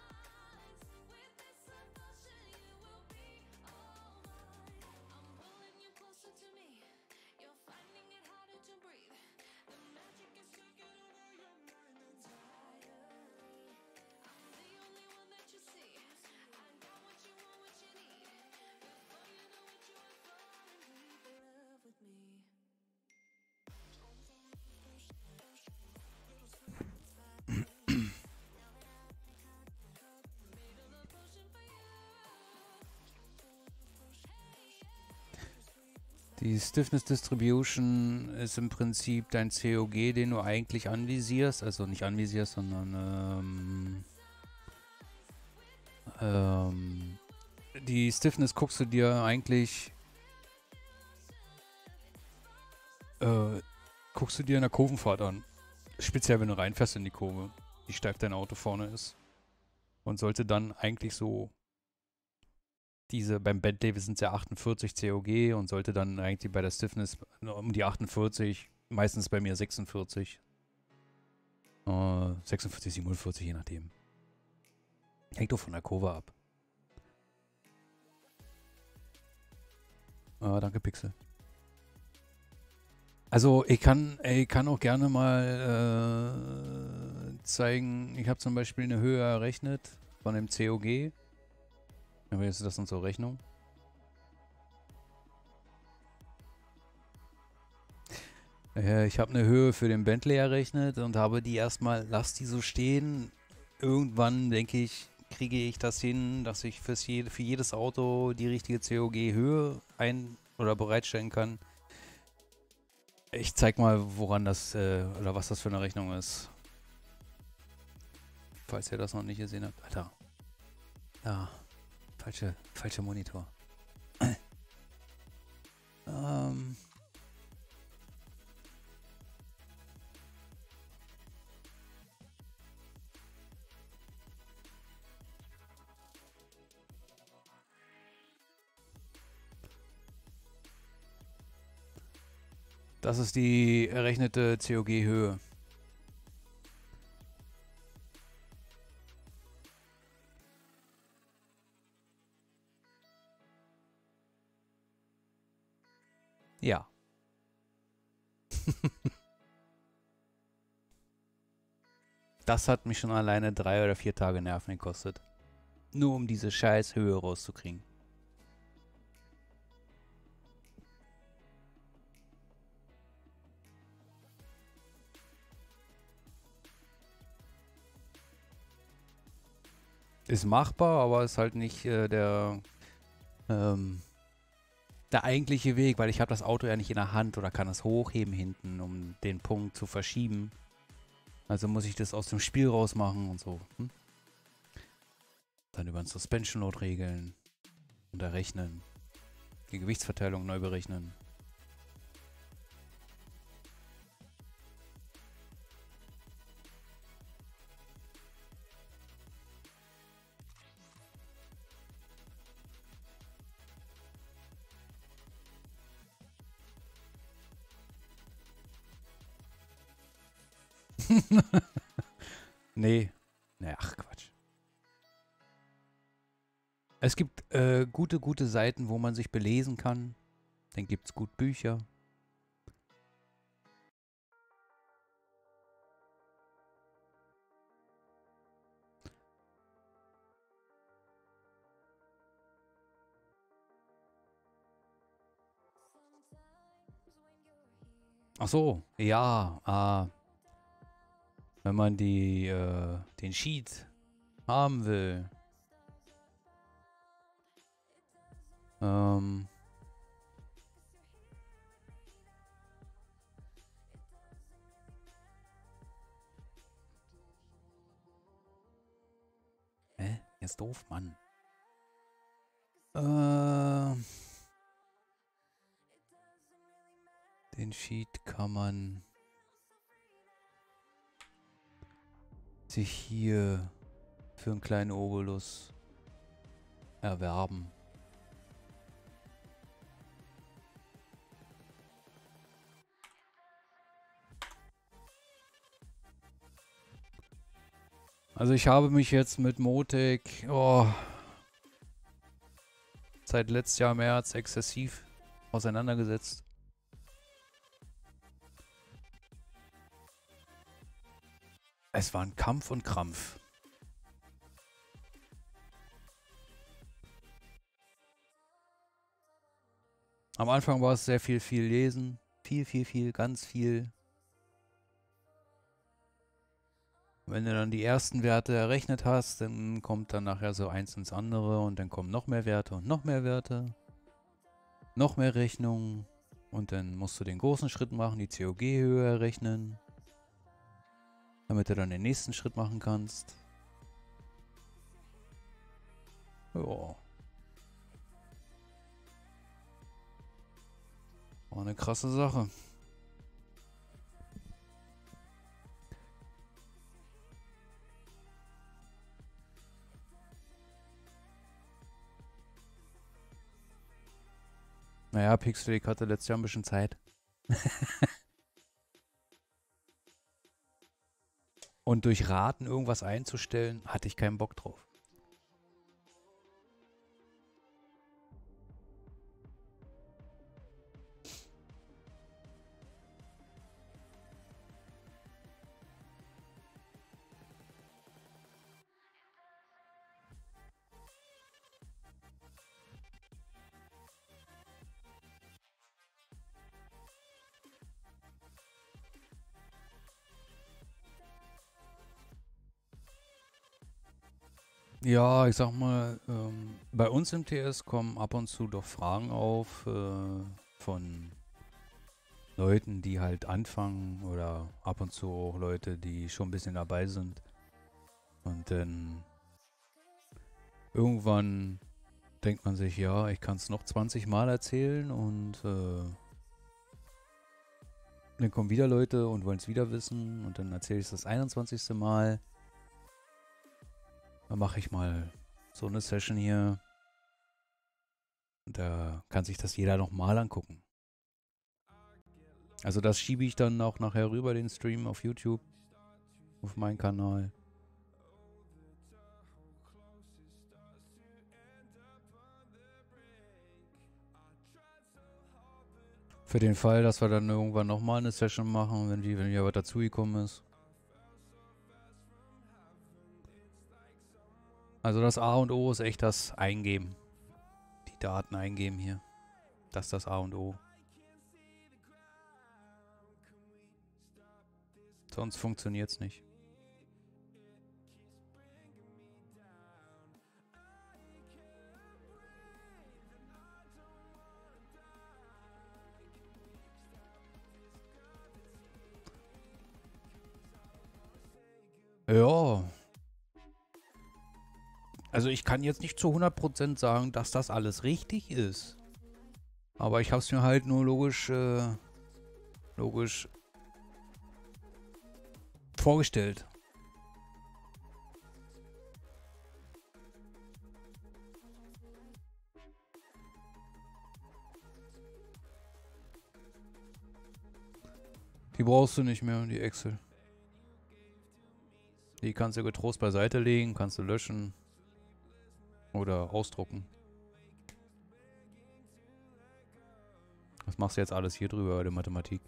Speaker 1: Die Stiffness Distribution ist im Prinzip dein C O G, den du eigentlich anvisierst. Also nicht anvisierst, sondern ähm, ähm, die Stiffness guckst du dir eigentlich äh, guckst du dir in der Kurvenfahrt an. Speziell wenn du reinfährst in die Kurve, wie steif dein Auto vorne ist. Und sollte dann eigentlich so diese, beim Bentley sind es ja achtundvierzig C O G und sollte dann eigentlich bei der Stiffness um die achtundvierzig, meistens bei mir sechsundvierzig. Äh, sechsundvierzig, siebenundvierzig, je nachdem. Hängt doch von der Kurve ab. Ah, danke, Pixel. Also ich kann, ich kann auch gerne mal äh, zeigen, ich habe zum Beispiel eine Höhe errechnet von dem C O G. Aber jetzt ist das unsere Rechnung. Äh, ich habe eine Höhe für den Bentley errechnet und habe die erstmal, lass die so stehen. Irgendwann, denke ich, kriege ich das hin, dass ich fürs je, für jedes Auto die richtige C O G-Höhe ein- oder bereitstellen kann. Ich zeig mal, woran das, äh, oder was das für eine Rechnung ist. Falls ihr das noch nicht gesehen habt. Alter. Ja. Falsche, falscher Monitor. ähm. Das ist die errechnete C O G-Höhe. Ja. Das hat mich schon alleine drei oder vier Tage Nerven gekostet. Nur um diese scheiß Höhe rauszukriegen. Ist machbar, aber ist halt nicht äh, der, ähm, der eigentliche Weg, weil ich habe das Auto ja nicht in der Hand oder kann es hochheben hinten, um den Punkt zu verschieben. Also muss ich das aus dem Spiel rausmachen und so. Hm? Dann über ein Suspension Load regeln und errechnen. Die Gewichtsverteilung neu berechnen. Nee. Nee, ach Quatsch. Es gibt äh, gute, gute Seiten, wo man sich belesen kann. Dann gibt es gut Bücher. Ach so, ja. Ah, wenn man die, äh, den Sheet haben will. Ähm. Hä? Er ist doof, Mann. Äh, den Sheet kann man sich hier für einen kleinen Obolus erwerben. Also ich habe mich jetzt mit Motec oh, seit letztes Jahr März exzessiv auseinandergesetzt. Es war ein Kampf und Krampf. Am Anfang war es sehr viel, viel lesen. Viel, viel, viel, ganz viel. Wenn du dann die ersten Werte errechnet hast, dann kommt dann nachher so eins ins andere und dann kommen noch mehr Werte und noch mehr Werte. Noch mehr Rechnungen. Und dann musst du den großen Schritt machen, die C O G-Höhe errechnen. Damit du dann den nächsten Schritt machen kannst. Ja. War eine krasse Sache. Naja, Pixflake hatte letztes Jahr ein bisschen Zeit. Und durch Raten irgendwas einzustellen, hatte ich keinen Bock drauf. Ja, ich sag mal, ähm, bei uns im T S kommen ab und zu doch Fragen auf äh, von Leuten, die halt anfangen oder ab und zu auch Leute, die schon ein bisschen dabei sind. Und dann irgendwann denkt man sich, ja, ich kann es noch zwanzig Mal erzählen und äh, dann kommen wieder Leute und wollen es wieder wissen und dann erzähle ich es das einundzwanzigste Mal. Dann mache ich mal so eine Session hier. Und da kann sich das jeder nochmal angucken. Also das schiebe ich dann auch nachher rüber, den Stream auf YouTube, auf meinen Kanal. Für den Fall, dass wir dann irgendwann nochmal eine Session machen, wenn, die, wenn wieder was dazugekommen ist. Also das A und O ist echt das Eingeben. Die Daten eingeben hier. Das ist das A und O. Sonst funktioniert es nicht. Ja. Also ich kann jetzt nicht zu hundert Prozent sagen, dass das alles richtig ist. Aber ich habe es mir halt nur logisch, äh, logisch vorgestellt. Die brauchst du nicht mehr, die Excel. Die kannst du getrost beiseite legen, kannst du löschen oder ausdrucken. Was machst du jetzt alles hier drüber bei der Mathematik?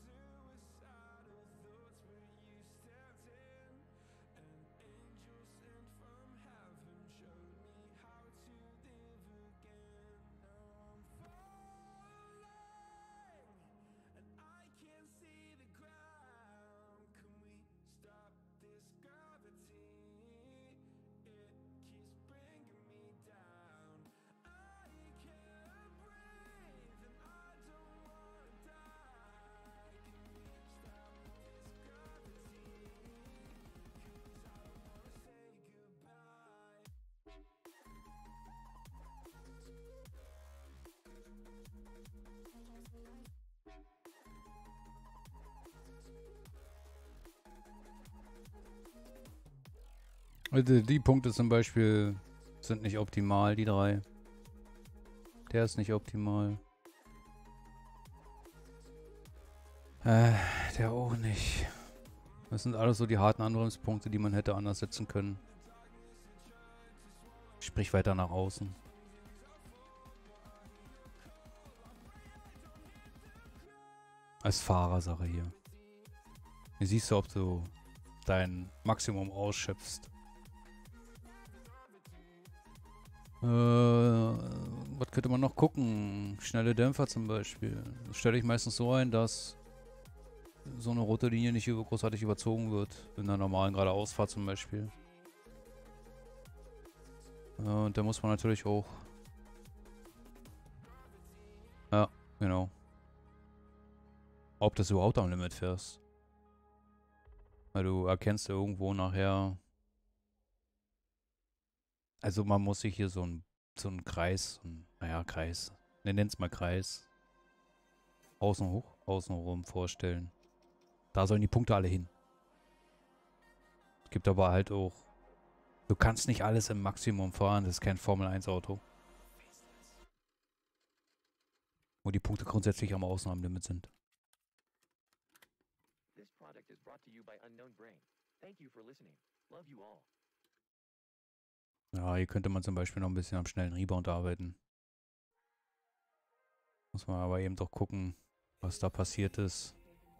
Speaker 1: Also die Punkte zum Beispiel sind nicht optimal, die drei. Der ist nicht optimal. Äh, der auch nicht. Das sind alles so die harten Anwendungspunkte, die man hätte anders setzen können. Sprich weiter nach außen. Als Fahrersache hier. Hier siehst du, ob du dein Maximum ausschöpfst. Äh, was könnte man noch gucken? Schnelle Dämpfer zum Beispiel. Das stelle ich meistens so ein, dass so eine rote Linie nicht über großartig überzogen wird. In einer normalen Geradeausfahrt zum Beispiel. Äh, und da muss man natürlich auch... Ja, genau. Ob das überhaupt am Limit fährst. Weil du erkennst irgendwo nachher... Also man muss sich hier so ein so einen Kreis, so ein, naja, Kreis, wir nennen es mal Kreis, außen hoch, außenrum vorstellen. Da sollen die Punkte alle hin. Es gibt aber halt auch, du kannst nicht alles im Maximum fahren, das ist kein Formel eins Auto. Wo die Punkte grundsätzlich am Außen am Limit sind.
Speaker 3: This product is brought to you by Unknown Brain. Thank you for listening. Love you all.
Speaker 1: Ja, hier könnte man zum Beispiel noch ein bisschen am schnellen Rebound arbeiten. Muss man aber eben doch gucken, was da passiert ist.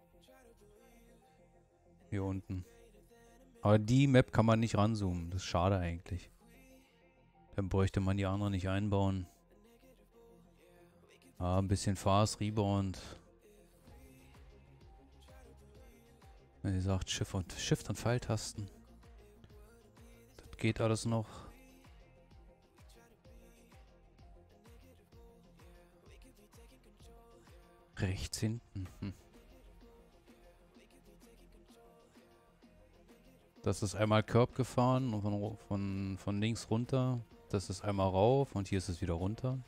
Speaker 1: Hier unten. Aber die Map kann man nicht ranzoomen. Das ist schade eigentlich. Dann bräuchte man die andere nicht einbauen. Ah, ein bisschen Fast, Rebound. Wenn ihr sagt, Shift und, Shift und Pfeiltasten. Das geht alles noch. Rechts hinten. Hm. Das ist einmal Curb gefahren und von, von, von links runter. Das ist einmal rauf und hier ist es wieder runter.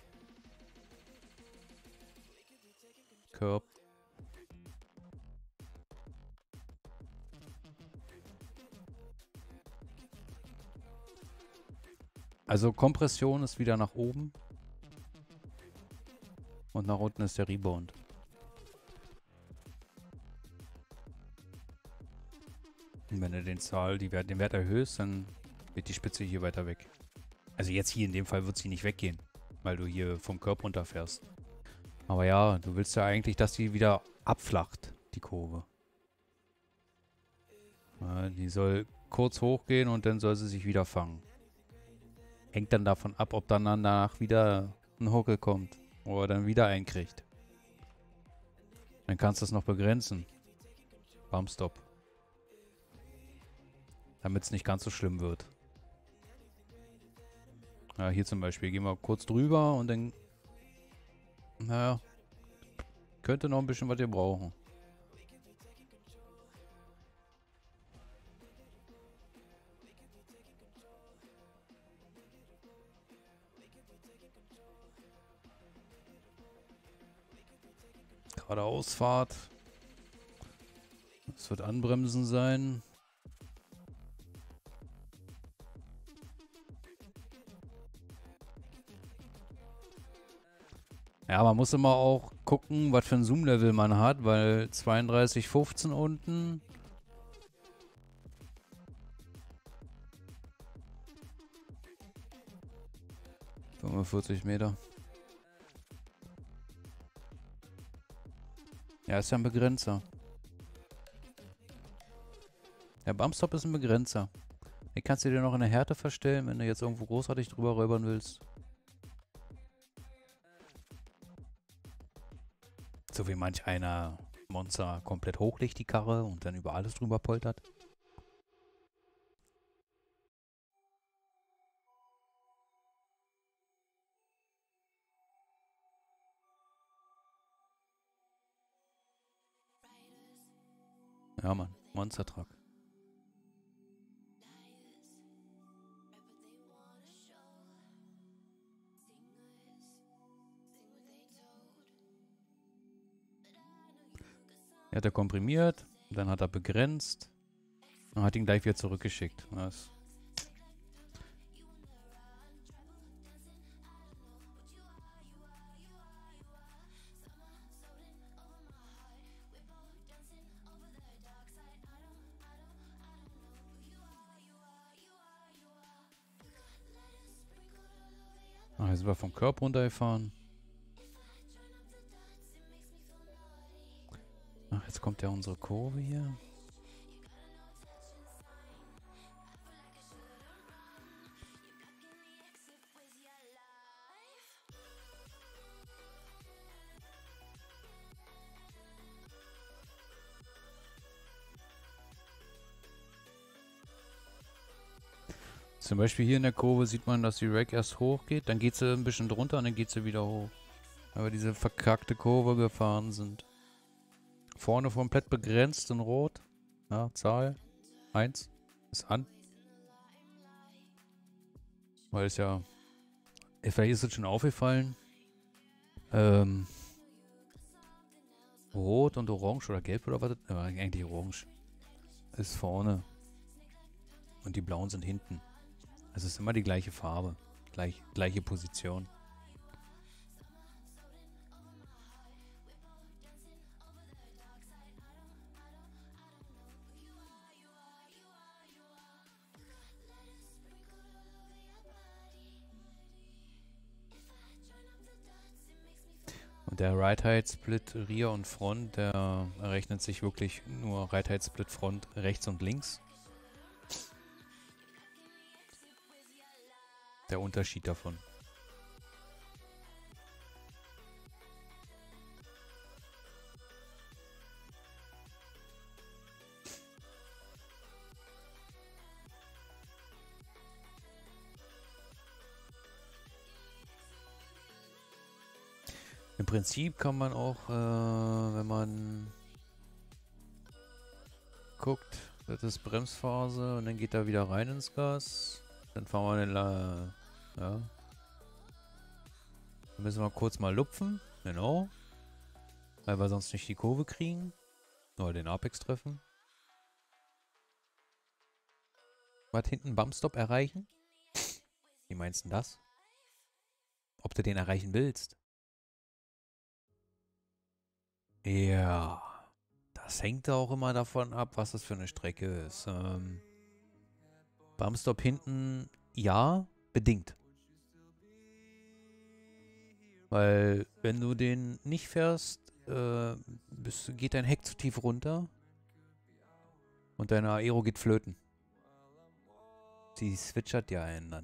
Speaker 1: Curb. Also Kompression ist wieder nach oben. Und nach unten ist der Rebound. Und wenn du den Zahl, die Wert, den Wert erhöhst, dann wird die Spitze hier weiter weg. Also jetzt hier in dem Fall wird sie nicht weggehen, weil du hier vom Körper runterfährst. Aber ja, du willst ja eigentlich, dass die wieder abflacht, die Kurve. Ja, die soll kurz hochgehen und dann soll sie sich wieder fangen. Hängt dann davon ab, ob dann danach wieder ein Huckel kommt oder dann wieder einkriegt. Dann kannst du es noch begrenzen. Bumpstop. Damit es nicht ganz so schlimm wird. Ja, hier zum Beispiel gehen wir kurz drüber und dann... Naja, könnte noch ein bisschen was wir brauchen. Geradeausfahrt. Es wird Anbremsen sein. Ja, man muss immer auch gucken, was für ein Zoom-Level man hat, weil zweiunddreißig fünfzehn unten fünfundvierzig Meter. Ja, ist ja ein Begrenzer. Der Bumpstop ist ein Begrenzer. Den kannst du dir noch in der Härte verstellen, wenn du jetzt irgendwo großartig drüber räubern willst. So wie manch einer Monster komplett hochlegt die Karre und dann über alles drüber poltert. Ja, Mann. Monster Truck. Er hat er komprimiert, dann hat er begrenzt und hat ihn gleich wieder zurückgeschickt. Das Ah, jetzt sind wir vom Körper runtergefahren. Ach, jetzt kommt ja unsere Kurve hier. Zum Beispiel hier in der Kurve sieht man, dass die Rack erst hoch geht, dann geht sie ein bisschen drunter und dann geht sie wieder hoch. Aber diese verkackte Kurve gefahren sind. Vorne komplett begrenzt in Rot. Ja, Zahl eins ist an. Weil es ja, vielleicht ist es schon aufgefallen. Ähm, Rot und Orange oder Gelb oder was? Ja, eigentlich Orange. Ist vorne. Und die Blauen sind hinten. Es ist immer die gleiche Farbe. Gleich, gleiche Position. Und der Right-Height-Split Rear und Front, der errechnet sich wirklich nur Right-Height-Split Front rechts und links. Der Unterschied davon. Im Prinzip kann man auch, äh, wenn man guckt, das ist Bremsphase und dann geht er wieder rein ins Gas. Dann fahren wir den, La ja. Dann müssen wir kurz mal lupfen, genau. Weil wir sonst nicht die Kurve kriegen. Oder den Apex treffen. Was hinten Bumpstop erreichen? Wie meinst du denn das? Ob du den erreichen willst? Ja, das hängt auch immer davon ab, was das für eine Strecke ist. Ähm, Bumpstop hinten, ja, bedingt. Weil, wenn du den nicht fährst, äh, bist, geht dein Heck zu tief runter und deine Aero geht flöten. Sie switchert ja einen dann.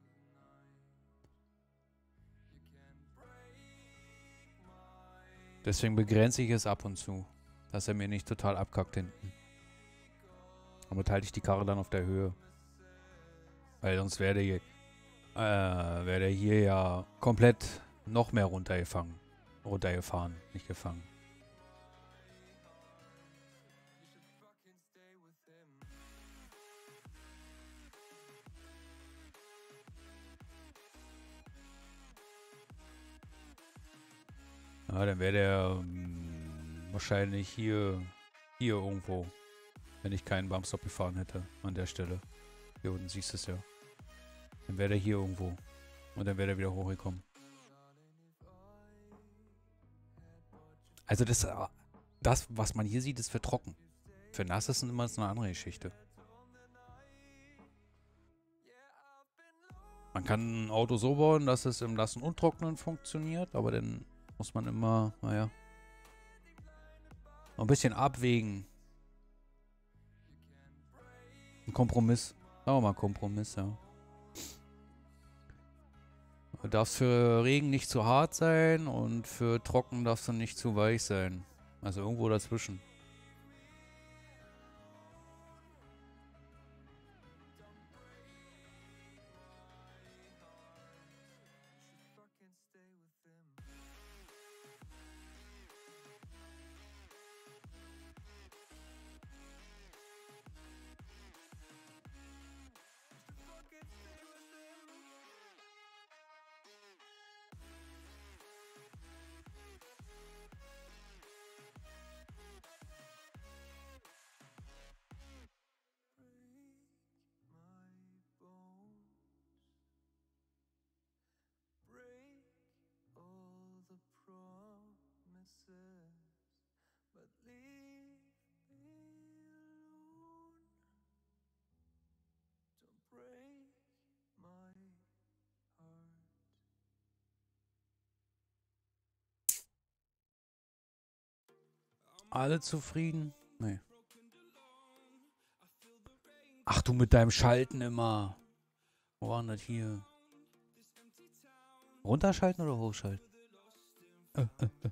Speaker 1: Deswegen begrenze ich es ab und zu, dass er mir nicht total abkackt hinten. Damit halte ich die Karre dann auf der Höhe. Weil sonst wäre der, äh, wär der hier ja komplett noch mehr runtergefangen. Runtergefahren, nicht gefangen. Ja, dann wäre der ähm, wahrscheinlich hier, hier irgendwo, wenn ich keinen Bumpstop gefahren hätte an der Stelle. Hier unten siehst du es ja. Dann wäre der hier irgendwo. Und dann wäre der wieder hochgekommen. Also das, das, was man hier sieht, ist für trocken. Für nass ist es immer eine andere Geschichte. Man kann ein Auto so bauen, dass es im Nassen und Trocknen funktioniert, aber dann muss man immer, naja, noch ein bisschen abwägen. Ein Kompromiss. Sagen wir mal Kompromiss, ja. Du darfst für Regen nicht zu hart sein und für Trocken darfst du nicht zu weich sein. Also irgendwo dazwischen. Alle zufrieden? Nee. Ach du mit deinem Schalten immer. Wo war denn das hier? Runterschalten oder hochschalten? Äh, äh, äh.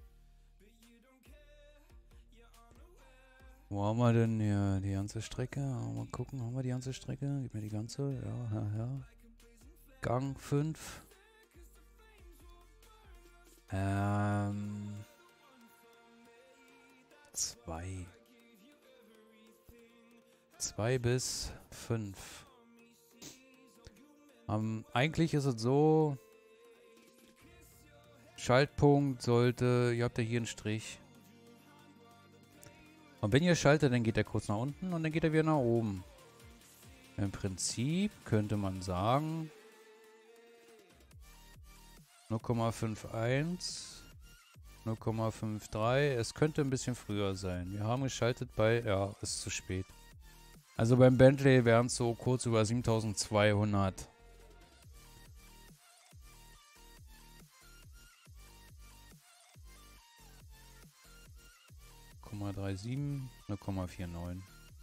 Speaker 1: Wo haben wir denn hier die ganze Strecke? Mal gucken, haben wir die ganze Strecke? Gib mir die ganze. Ja, ja, ja. Gang fünf. Ähm. zwei. zwei bis fünf. Ähm, eigentlich ist es so. Schaltpunkt sollte. Ihr habt ja hier einen Strich. Und wenn ihr schaltet, dann geht er kurz nach unten und dann geht er wieder nach oben. Im Prinzip könnte man sagen null Komma einundfünfzig, null Komma dreiundfünfzig. Es könnte ein bisschen früher sein. Wir haben geschaltet bei, ja, ist zu spät. Also beim Bentley wären es so kurz über siebentausendzweihundert. null Komma siebenunddreißig, null Komma neunundvierzig.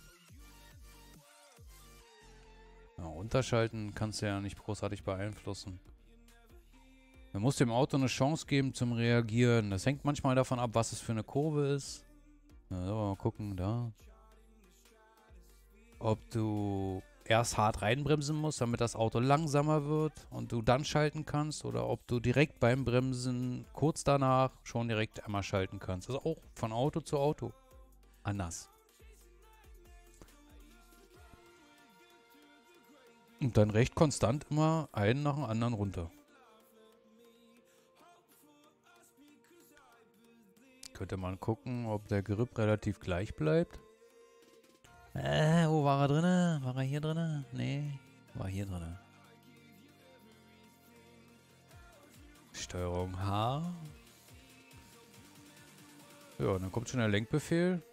Speaker 1: Ja, unterschalten kannst du ja nicht großartig beeinflussen. Man muss dem Auto eine Chance geben zum Reagieren. Das hängt manchmal davon ab, was es für eine Kurve ist. Ja, so, mal gucken, da. Ob du erst hart reinbremsen musst, damit das Auto langsamer wird und du dann schalten kannst. Oder ob du direkt beim Bremsen kurz danach schon direkt einmal schalten kannst. Also auch von Auto zu Auto anders. Und dann recht konstant immer einen nach dem anderen runter. Könnte man gucken, ob der Grip relativ gleich bleibt. Äh, wo war er drinne? War er hier drinne? Nee, war hier drinne. Steuerung H. Ja, dann kommt schon der Lenkbefehl.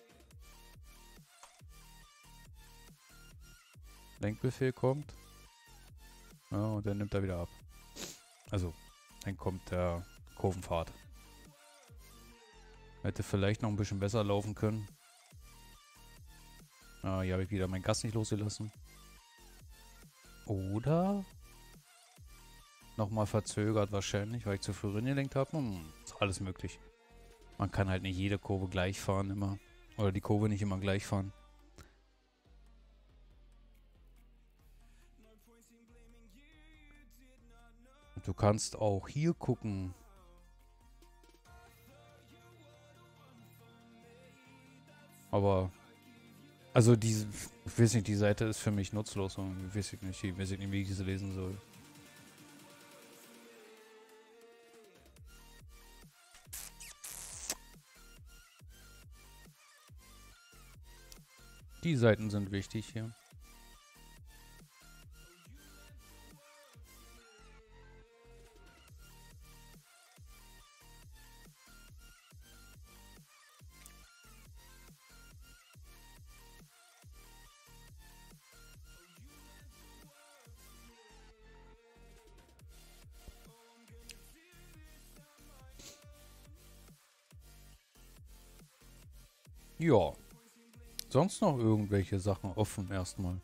Speaker 1: Lenkbefehl kommt. Ja, und dann nimmt er wieder ab. Also, dann kommt der Kurvenfahrt. Hätte vielleicht noch ein bisschen besser laufen können. Ah, hier habe ich wieder mein Gas nicht losgelassen. Oder nochmal verzögert wahrscheinlich, weil ich zu früh reingelenkt habe. Hm, ist alles möglich. Man kann halt nicht jede Kurve gleich fahren immer. Oder die Kurve nicht immer gleich fahren. Und du kannst auch hier gucken. Aber, also diese, ich weiß nicht, die Seite ist für mich nutzlos und ich weiß nicht, ich weiß nicht, wie ich diese lesen soll. Die Seiten sind wichtig hier. Ja. Sonst noch irgendwelche Sachen offen erstmal?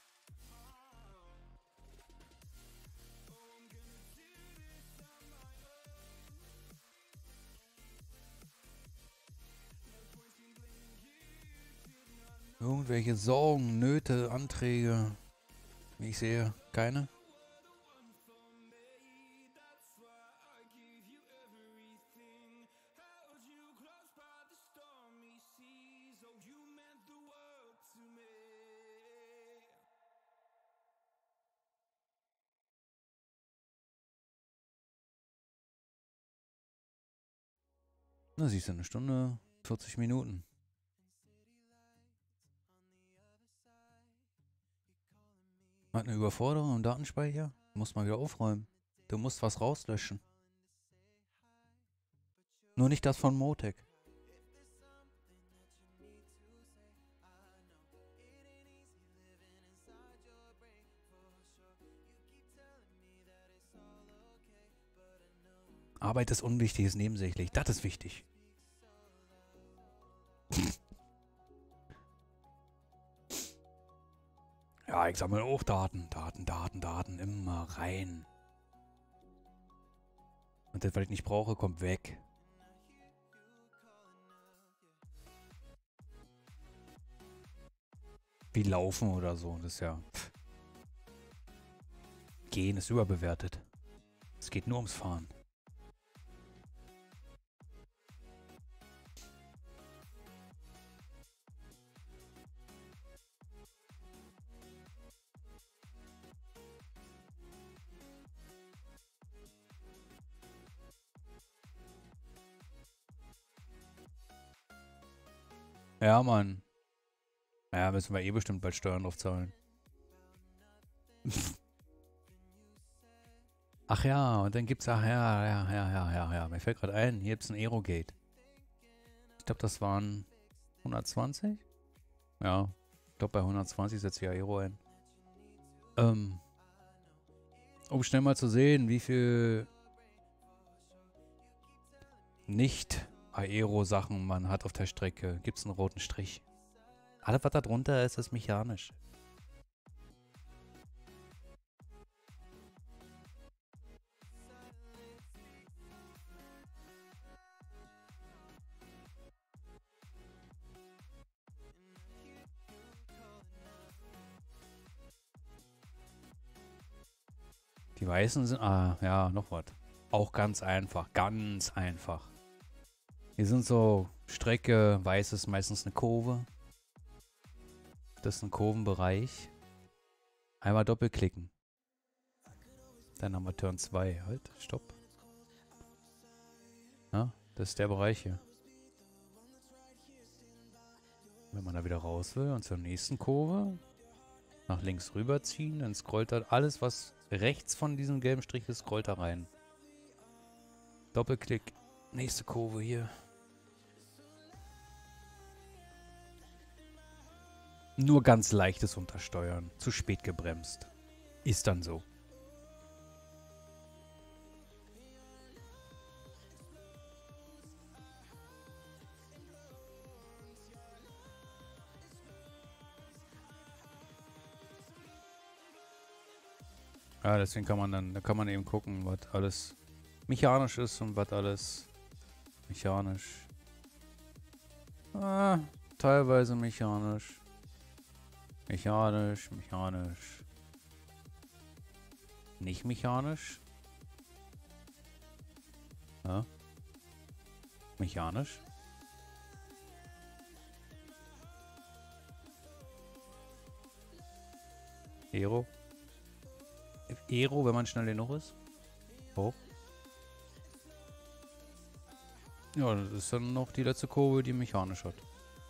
Speaker 1: Irgendwelche Sorgen, Nöte, Anträge? Wie ich sehe, keine? Na siehst du, eine Stunde, vierzig Minuten. Hat eine Überforderung im Datenspeicher? Du musst mal wieder aufräumen. Du musst was rauslöschen. Nur nicht das von Motec. Arbeit ist unwichtig, ist nebensächlich. Das ist wichtig. Ja, ich sammle auch Daten. Daten, Daten, Daten. Immer rein. Und das, was ich nicht brauche, kommt weg. Wie laufen oder so. Das ist ja... Pff. Gehen ist überbewertet. Es geht nur ums Fahren. Ja, Mann. Ja, müssen wir eh bestimmt bald Steuern drauf zahlen. Ach ja, und dann gibt's, ach ja, ja, ja, ja, ja, ja. Mir fällt gerade ein, hier gibt's ein Aerogate. Ich glaube, das waren hundertzwanzig? Ja, ich glaube, bei hundertzwanzig setzt ja Aero ein. Ähm, um schnell mal zu sehen, wie viel Nicht-Aero-Sachen man hat auf der Strecke, gibt's einen roten Strich. Alles, was da drunter ist, ist mechanisch. Die weißen sind, ah, ja, noch was. Auch ganz einfach, ganz einfach. Hier sind so Strecke, weiß ist meistens eine Kurve. Das ist ein Kurvenbereich. Einmal doppelklicken. Dann haben wir Turn zwei. Halt, stopp. Ja, das ist der Bereich hier. Wenn man da wieder raus will und zur nächsten Kurve nach links rüberziehen, dann scrollt da alles, was rechts von diesem gelben Strich ist, scrollt da rein. Doppelklick. Nächste Kurve hier. Nur ganz leichtes Untersteuern. Zu spät gebremst. Ist dann so. Ja, deswegen kann man dann, da kann man eben gucken, was alles mechanisch ist und was alles mechanisch. Ah, teilweise mechanisch. Mechanisch, mechanisch. Nicht mechanisch. Ja. Mechanisch. Aero. Aero, wenn man schnell genug ist. Hoch. Ja, das ist dann noch die letzte Kurve, die mechanisch hat.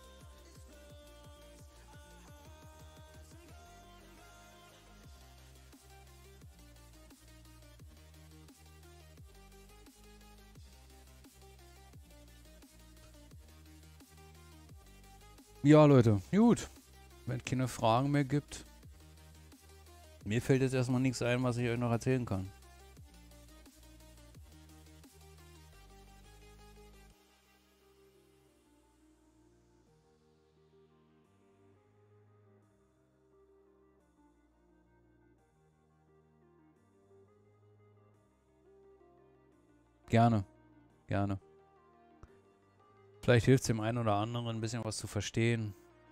Speaker 1: Ja, Leute, gut. Wenn es keine Fragen mehr gibt. Mir fällt jetzt erstmal nichts ein, was ich euch noch erzählen kann. Gerne. Gerne. Vielleicht hilft es dem einen oder anderen, ein bisschen was zu verstehen.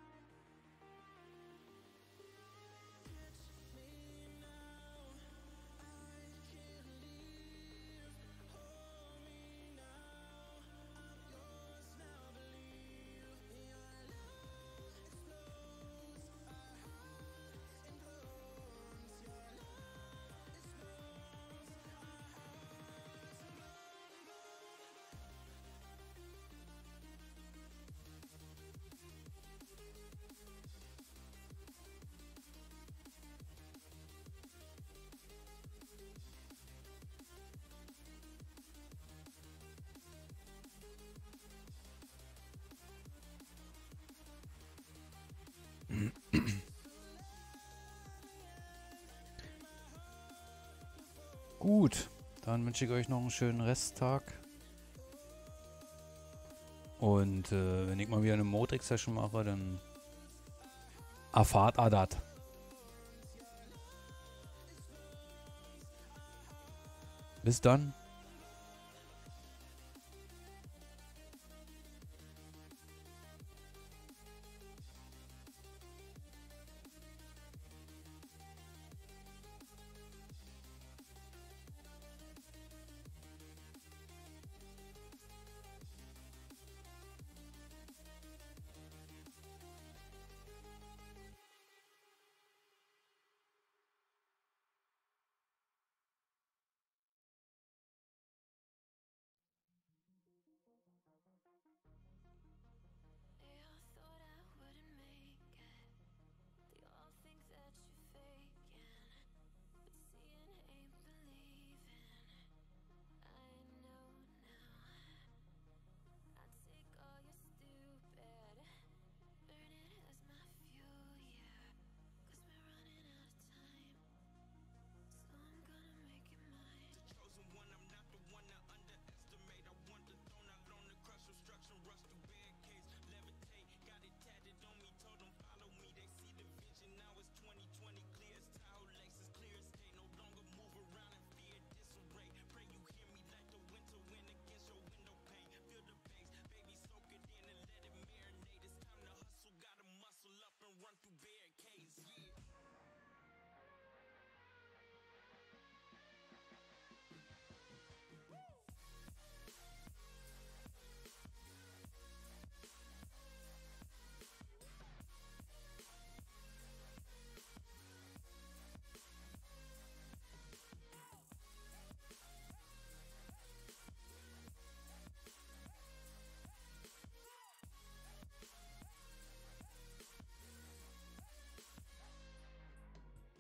Speaker 1: Gut, dann wünsche ich euch noch einen schönen Resttag. Und äh, wenn ich mal wieder eine Motrix-Session mache, dann erfahrt ihr das. Bis dann.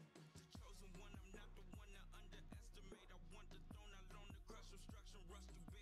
Speaker 4: Chosen one, I'm not the one to underestimate. I want the throne, I loan the crush, obstruction, rush through